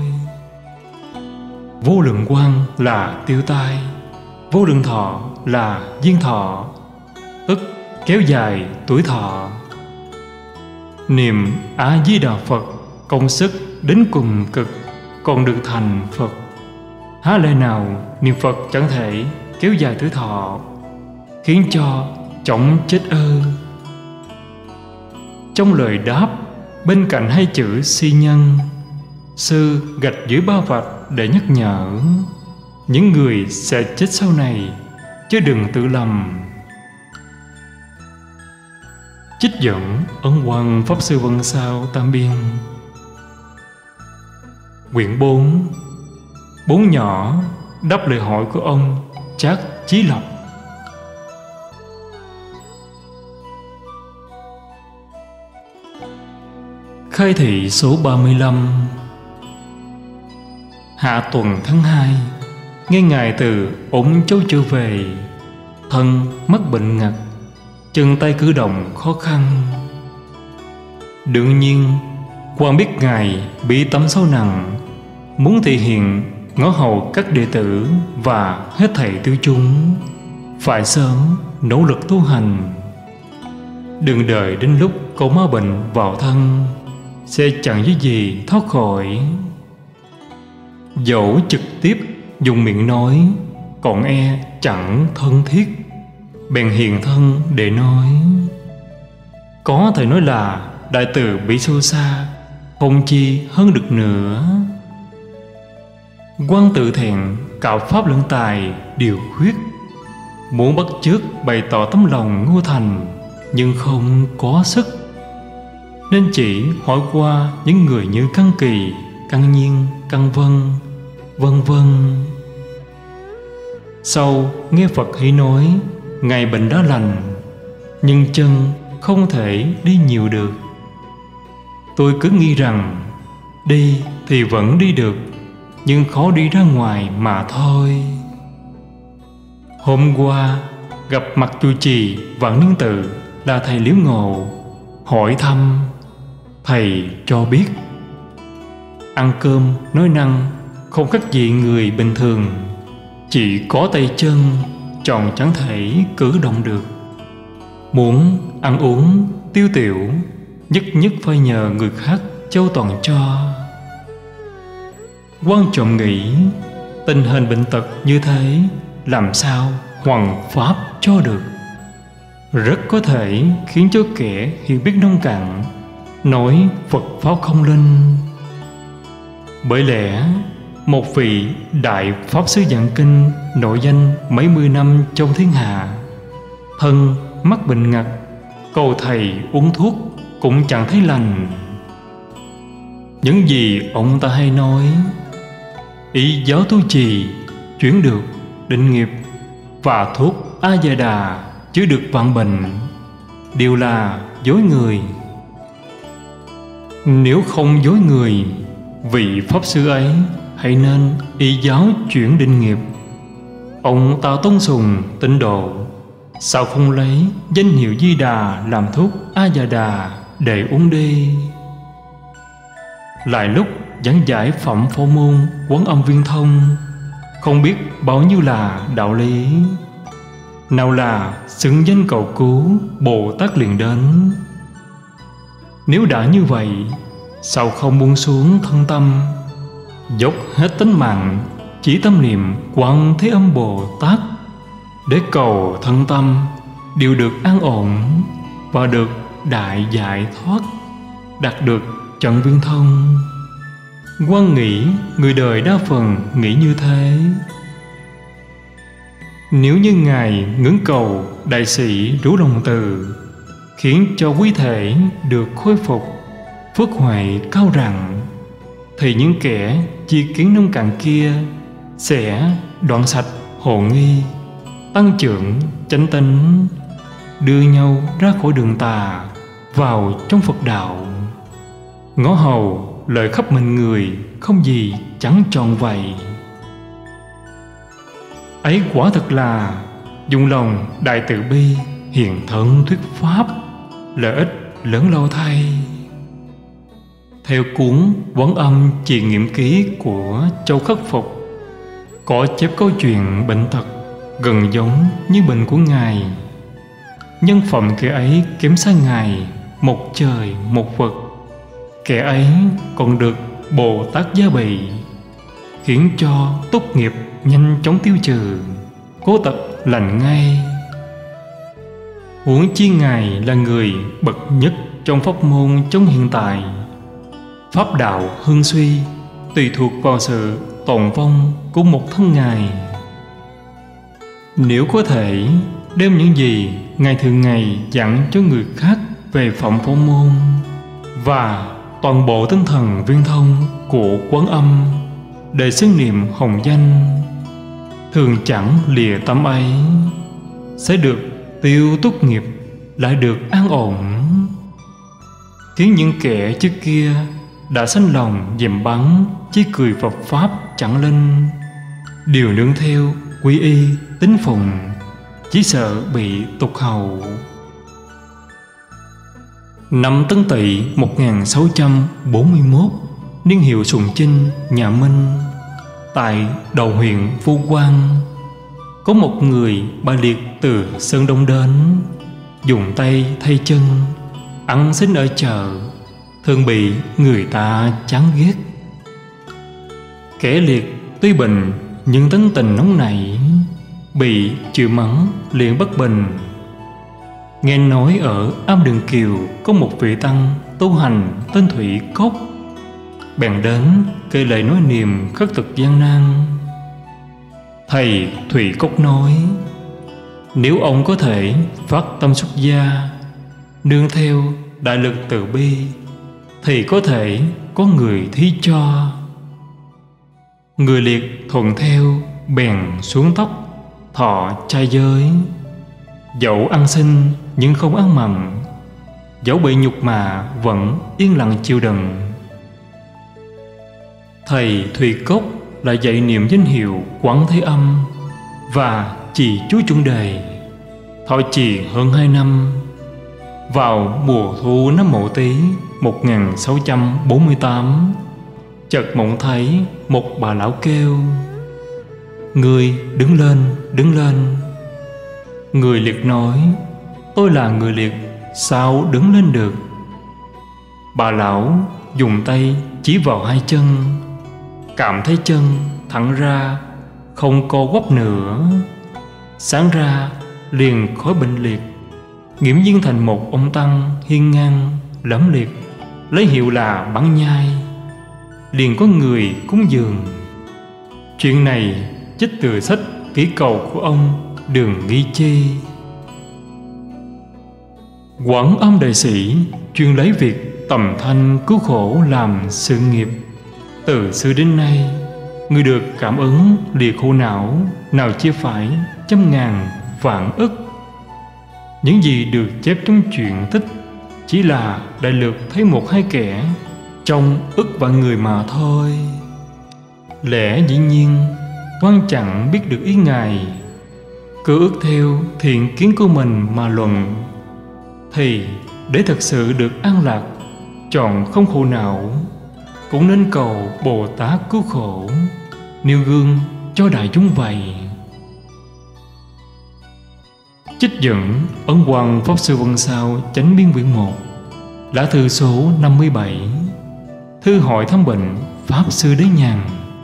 Vô lượng quang là tiêu tai, vô lượng thọ là viên thọ, tức kéo dài tuổi thọ. Niệm A Di Đà Phật công sức đến cùng cực còn được thành Phật, há lẽ nào niệm Phật chẳng thể kéo dài tuổi thọ, khiến cho chóng chết ơ? Trong lời đáp, bên cạnh hai chữ si nhân, sư gạch dưới ba vạch để nhắc nhở những người sẽ chết sau này, chứ đừng tự lầm. Trích dẫn Ấn Quang Pháp Sư Văn Sao Tam Biên, quyển 4, bốn nhỏ đáp lời hỏi của ông Trác Chí Lộc. Khai thị số 35. Hạ tuần tháng 2, nghe ngài từ Ổn Châu trở về, thân mắc bệnh ngặt, chân tay cử động khó khăn. Đương nhiên quan biết ngài bị tấm sâu nặng, muốn thể hiện ngõ hầu các đệ tử và hết thảy tiêu chúng phải sớm nỗ lực tu hành. Đừng đợi đến lúc có ma bệnh vào thân sẽ chẳng dễ gì thoát khỏi. Dẫu trực tiếp dùng miệng nói còn e chẳng thân thiết, bèn hiền thân để nói. Có thể nói là đại từ bị sâu xa, không chi hơn được nữa. Quan tự thẹn cạo pháp lưỡng tài điều khuyết, muốn bắt chước bày tỏ tấm lòng ngô thành, nhưng không có sức, nên chỉ hỏi qua những người như Căn Kỳ, Căn Nhiên, Căn Vân, vân vân. Sau nghe Phật hãy nói ngài bệnh đã lành, nhưng chân không thể đi nhiều được. Tôi cứ nghĩ rằng đi thì vẫn đi được, nhưng khó đi ra ngoài mà thôi. Hôm qua gặp mặt trụ trì Vạn Niên Tự là thầy Liễu Ngộ, hỏi thăm, thầy cho biết ăn cơm nói năng không khác gì người bình thường, chỉ có tay chân, tròn chẳng thể cử động được. Muốn ăn uống tiêu tiểu, nhất nhất phải nhờ người khác châu toàn cho. Quan trọng nghĩ, tình hình bệnh tật như thế làm sao hoằng pháp cho được, rất có thể khiến cho kẻ hiểu biết nông cạn nói Phật pháp không linh. Bởi lẽ một vị đại pháp sư giảng kinh nổi danh mấy mươi năm trong thiên hạ, thân mắc bệnh ngặt, cầu thầy uống thuốc cũng chẳng thấy lành. Những gì ông ta hay nói, ý giáo tu trì chuyển được định nghiệp và thuốc A Gia Đà chữa được vạn bệnh, đều là dối người. Nếu không dối người, vị pháp sư ấy hãy nên y giáo chuyển định nghiệp. Ông ta tôn sùng tịnh độ, sao không lấy danh hiệu Di Đà làm thuốc A Gia Đà để uống đi? Lại lúc giảng giải phẩm phổ môn Quán Âm Viên Thông, không biết bao nhiêu là đạo lý, nào là xưng danh cầu cứu Bồ Tát liền đến. Nếu đã như vậy, sao không buông xuống thân tâm, dốc hết tính mạng chỉ tâm niệm Quan Thế Âm Bồ Tát, để cầu thân tâm đều được an ổn và được đại giải thoát, đạt được trận viên thông. Quan nghĩ người đời đa phần nghĩ như thế. Nếu như Ngài ngưỡng cầu đại sĩ đủ lòng từ, khiến cho quý thể được khôi phục, phước huệ cao rạng, thì những kẻ chi kiến nông cạn kia sẽ đoạn sạch hồ nghi, tăng trưởng chánh tín, đưa nhau ra khỏi đường tà, vào trong Phật đạo. Ngõ hầu lời khắp mình người, không gì chẳng tròn vậy. Ấy quả thật là dùng lòng đại từ bi, hiền thân thuyết pháp, lợi ích lớn lao thay. Theo cuốn Quán Âm Trì Nghiệm Ký của Châu Khắc Phục, có chép câu chuyện bệnh tật gần giống như bệnh của Ngài. Nhân phẩm kẻ ấy kém xa Ngài một trời một vực. Kẻ ấy còn được Bồ Tát gia bì, khiến cho tốt nghiệp nhanh chóng tiêu trừ, cố tật lành ngay. Huống chi Ngài là người bậc nhất trong pháp môn trong hiện tại. Pháp đạo hưng suy tùy thuộc vào sự tồn vong của một thân Ngài. Nếu có thể đem những gì Ngài thường ngày dặn cho người khác về phẩm phổ môn và toàn bộ tinh thần viên thông của Quán Âm để xưng niệm hồng danh, thường chẳng lìa tâm ấy, sẽ được tiêu túc nghiệp, lại được an ổn. Khiến những kẻ trước kia đã sanh lòng dèm bắn chỉ cười Phật pháp chẳng linh, đều nương theo quy y tín phụng, chỉ sợ bị tục hầu. Năm Tân Tỵ 1641, niên hiệu Sùng Chinh, nhà Minh, tại đầu huyện Vu Quan, có một người bà liệt từ Sơn Đông đến, dùng tay thay chân, ăn xin ở chợ, thường bị người ta chán ghét. Kẻ liệt tuy bệnh nhưng tính tình nóng nảy, bị chịu mắng liền bất bình. Nghe nói ở Am Đường Kiều có một vị tăng tu hành tên Thủy Cốc, bèn đến kể lời nói niềm khất thực gian nan. Thầy Thủy Cốc nói, nếu ông có thể phát tâm xuất gia, nương theo đại lực từ bi, thì có thể có người thí cho. Người liệt thuận theo, bèn xuống tóc, thọ trai giới. Dẫu ăn xin nhưng không ăn mặn, dẫu bị nhục mạ vẫn yên lặng chịu đựng. Thầy Thủy Cốc lại dạy niệm danh hiệu Quán Thế Âm và trì chú chuẩn đề, thọ trì hơn 2 năm. Vào mùa thu năm Mậu Tý 1648, chợt mộng thấy một bà lão kêu: "Người đứng lên, đứng lên." Người liệt nói: "Tôi là người liệt, sao đứng lên được?" Bà lão dùng tay chỉ vào hai chân, cảm thấy chân thẳng ra, không co quắp nữa. Sáng ra liền khỏi bệnh liệt, nghiễm nhiên thành một ông tăng hiên ngang lẫm liệt, lấy hiệu là Bắn Nhai. Liền có người cúng dường. Chuyện này trích từ sách Kỷ Cầu của ông Đường Nghi Chi. Quảng Âm đại sĩ chuyên lấy việc tầm thanh cứu khổ làm sự nghiệp. Từ xưa đến nay, người được cảm ứng liệt khổ não nào chia phải trăm ngàn vạn ức. Những gì được chép trong truyện tích chỉ là đại lược thấy một hai kẻ trong ức vạn người mà thôi. Lẽ dĩ nhiên quan chẳng biết được ý Ngài, cứ ước theo thiện kiến của mình mà luận, thì để thật sự được an lạc, chọn không khổ não, cũng nên cầu Bồ Tát cứu khổ, nêu gương cho đại chúng vậy. Trích dẫn Ấn Quang Pháp Sư Văn Sao Chánh Biên quyển 1, lá thư số 57, thư hỏi thăm bệnh Pháp Sư Đế Nhàn.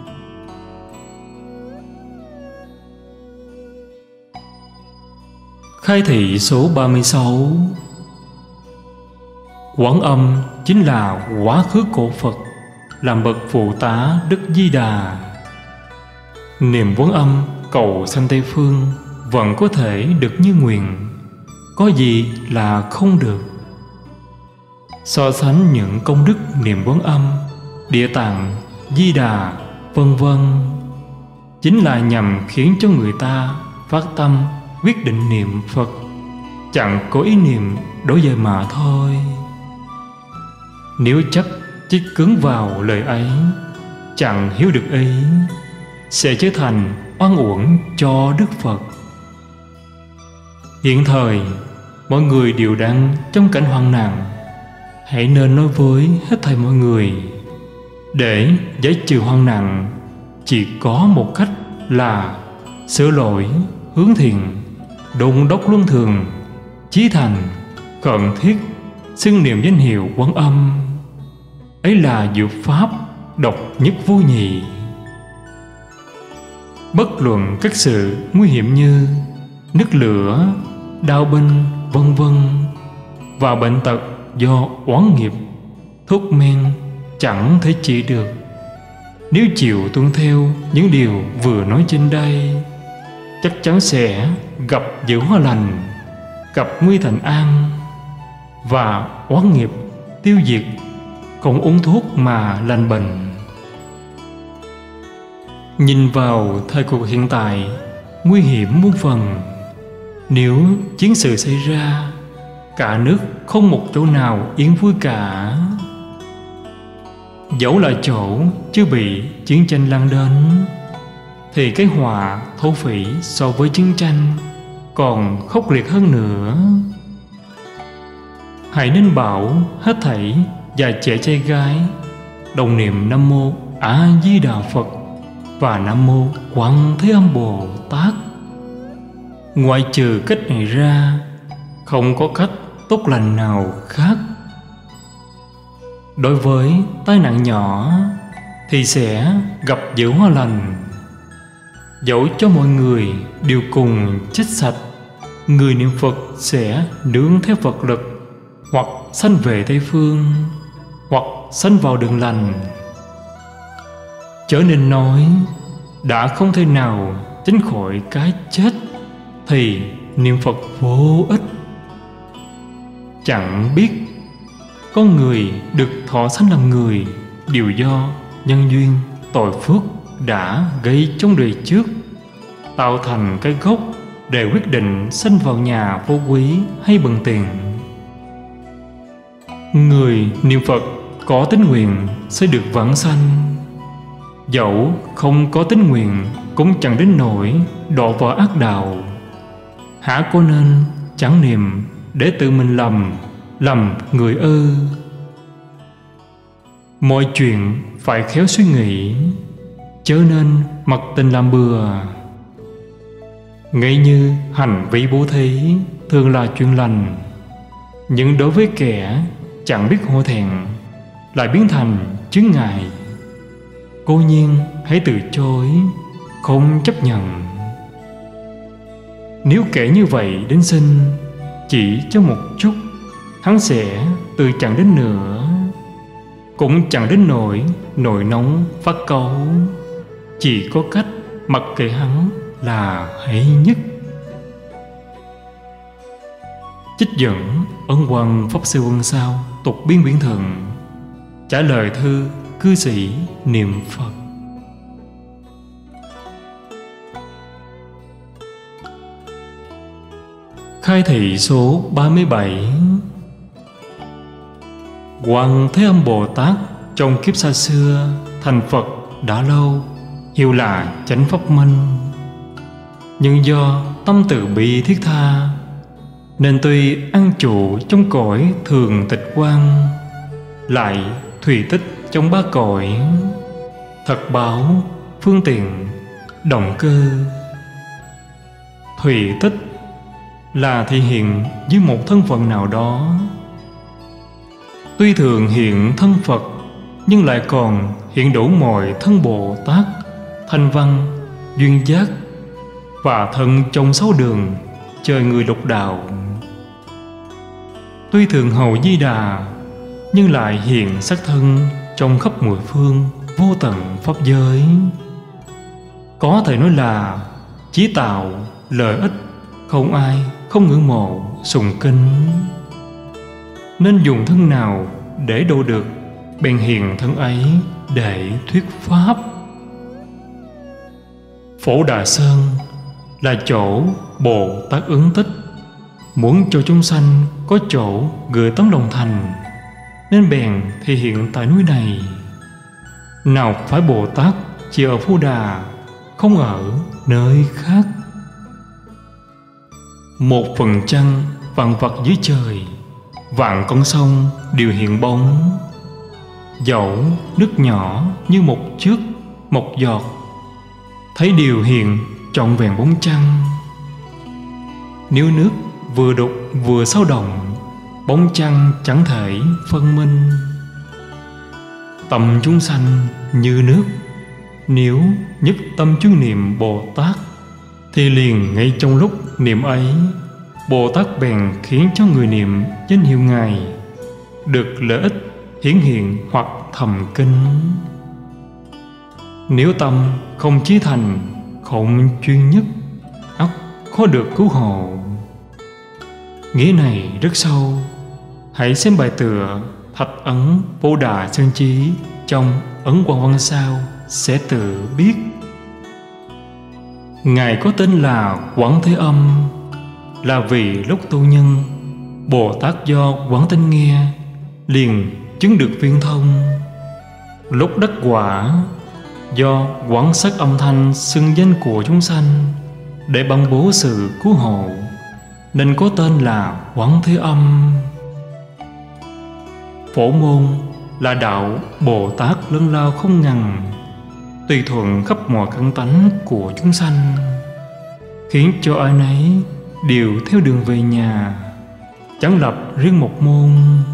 Khai thị số 36. Quán Âm chính là quá khứ cổ Phật, làm bậc phụ tá Đức Di Đà. Niệm Quán Âm cầu sanh Tây Phương vẫn có thể được như nguyện, có gì là không được. So sánh những công đức niệm Quán Âm, Địa Tạng, Di Đà, vân vân, chính là nhằm khiến cho người ta phát tâm quyết định niệm Phật, chẳng có ý niệm đối với mà thôi. Nếu chấp chích cứng vào lời ấy, chẳng hiểu được ý, sẽ trở thành oan uổng cho Đức Phật. Hiện thời mọi người đều đang trong cảnh hoạn nạn, hãy nên nói với hết thảy mọi người, để giải trừ hoạn nạn chỉ có một cách là sửa lỗi, hướng thiện, đôn đốc luân thường, chí thành, khẩn thiết, xưng niệm danh hiệu Quán Âm. Ấy là diệu pháp độc nhất vô nhị. Bất luận các sự nguy hiểm như nước lửa, đao binh, vân vân, và bệnh tật do oán nghiệp, thuốc men chẳng thể trị được. Nếu chịu tuân theo những điều vừa nói trên đây, chắc chắn sẽ gặp dữ hóa lành, gặp nguy thành an, và oán nghiệp tiêu diệt, không uống thuốc mà lành bệnh. Nhìn vào thời cuộc hiện tại, nguy hiểm muôn phần. Nếu chiến sự xảy ra, cả nước không một chỗ nào yên vui cả. Dẫu là chỗ chưa bị chiến tranh lan đến, thì cái họa thổ phỉ so với chiến tranh còn khốc liệt hơn nữa. Hãy nên bảo hết thảy già trẻ trai gái đồng niệm Nam Mô A Di Đà Phật và Nam Mô Quan Thế Âm Bồ Tát. Ngoại trừ cách này ra, không có cách tốt lành nào khác. Đối với tai nạn nhỏ thì sẽ gặp dữ hóa lành. Dẫu cho mọi người đều cùng chết sạch, người niệm Phật sẽ nương theo Phật lực, hoặc sanh về Tây Phương, hoặc sanh vào đường lành. Trở nên nói đã không thể nào tránh khỏi cái chết, thì niệm Phật vô ích. Chẳng biết con người được thọ sanh làm người đều do nhân duyên tội phước đã gây trong đời trước, tạo thành cái gốc để quyết định sanh vào nhà vô quý hay bần tiền. Người niệm Phật có tín nguyện sẽ được vãng sanh, dẫu không có tín nguyện cũng chẳng đến nỗi đọa vào ác đạo. Hả có nên chẳng niệm để tự mình lầm người ư? Mọi chuyện phải khéo suy nghĩ, chớ nên mặc tình làm bừa. Nghĩ như hành vi bố thí thường là chuyện lành, nhưng đối với kẻ chẳng biết hổ thẹn lại biến thành chướng ngại. Cố nhiên hãy từ chối, không chấp nhận. Nếu kẻ như vậy đến xin chỉ cho một chút, hắn sẽ từ chẳng đến nữa, cũng chẳng đến nỗi nổi nóng phát cáu. Chỉ có cách mặc kệ hắn là hay nhất. Trích dẫn Ấn Quang Pháp Sư Quân Sao Tục Biên Biển Thần trả lời thư cư sĩ niệm Phật. Khai thị số 37. Quan Thế Âm Bồ Tát trong kiếp xa xưa thành Phật đã lâu, hiệu là Chánh Pháp Minh. Nhưng do tâm từ bi thiết tha, nên tuy an trụ trong cõi thường tịch quan, lại thùy tích trong ba cõi, thật báo, phương tiện, động cơ. Thùy tích là thị hiện với một thân phận nào đó. Tuy thường hiện thân Phật, nhưng lại còn hiện đủ mọi thân Bồ Tát, thanh văn, duyên giác và thân trong sáu đường trời người lục đạo. Tuy thường hầu Di Đà, nhưng lại hiện sắc thân trong khắp mười phương vô tận pháp giới. Có thể nói là chí tạo lợi ích, không ai không ngưỡng mộ sùng kính. Nên dùng thân nào để độ được, bèn hiện thân ấy để thuyết pháp. Phổ Đà Sơn là chỗ Bồ Tát ứng tích, muốn cho chúng sanh có chỗ gửi tấm lòng thành, nên bèn thể hiện tại núi này. Nào phải Bồ Tát chỉ ở Phổ Đà, không ở nơi khác. Một phần trăng vạn vật dưới trời, vạn con sông đều hiện bóng. Dẫu nước nhỏ như một chước một giọt, thấy điều hiện trọn vẹn bóng trăng. Nếu nước vừa đục vừa sao động, bóng trăng chẳng thể phân minh. Tâm chúng sanh như nước, nếu nhất tâm chuyên niệm Bồ Tát, thì liền ngay trong lúc niệm ấy, Bồ Tát bèn khiến cho người niệm danh hiệu Ngài được lợi ích hiển hiện hoặc thầm kinh. Nếu tâm không chí thành, không chuyên nhất, ắt khó được cứu hộ. Nghĩa này rất sâu, hãy xem bài tựa Thạch Ấn Bồ Đà Sơn Chí trong Ấn Quang Văn Sao sẽ tự biết. Ngài có tên là Quảng Thế Âm, là vì lúc tu nhân, Bồ Tát do quảng tinh nghe liền chứng được viên thông. Lúc đắc quả, do quảng sắc âm thanh xưng danh của chúng sanh để ban bố sự cứu hộ, nên có tên là Quảng Thế Âm. Phổ môn là đạo Bồ Tát lớn lao không ngần, tùy thuận khắp mọi căn tánh của chúng sanh, khiến cho ai nấy đều theo đường về nhà, chẳng lập riêng một môn.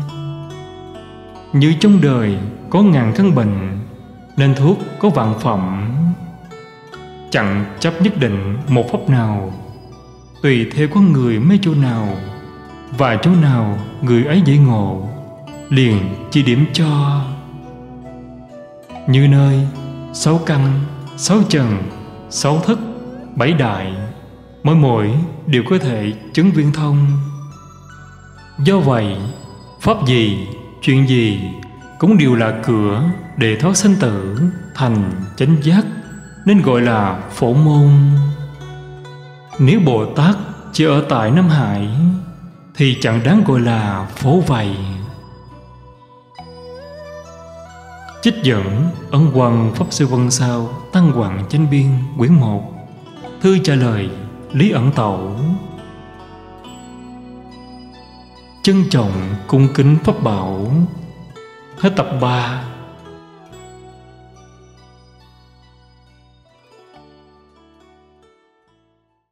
Như trong đời có ngàn căn bệnh, nên thuốc có vạn phẩm, chẳng chấp nhất định một pháp nào, tùy theo con người mê chỗ nào, và chỗ nào người ấy dễ ngộ, liền chỉ điểm cho. Như nơi 6 căn, 6 trần, 6 thức, 7 đại, mỗi đều có thể chứng viên thông. Do vậy, pháp gì, chuyện gì cũng đều là cửa để thoát sinh tử thành chánh giác, nên gọi là phổ môn. Nếu Bồ Tát chỉ ở tại Nam Hải, thì chẳng đáng gọi là phổ vậy. Trích dẫn Ấn Quang Pháp Sư Văn Sao Tăng Hoàng Chánh Biên quyển 1, thư trả lời Lý Ẩn Tẩu. Trân trọng cung kính pháp bảo. Hết tập 3.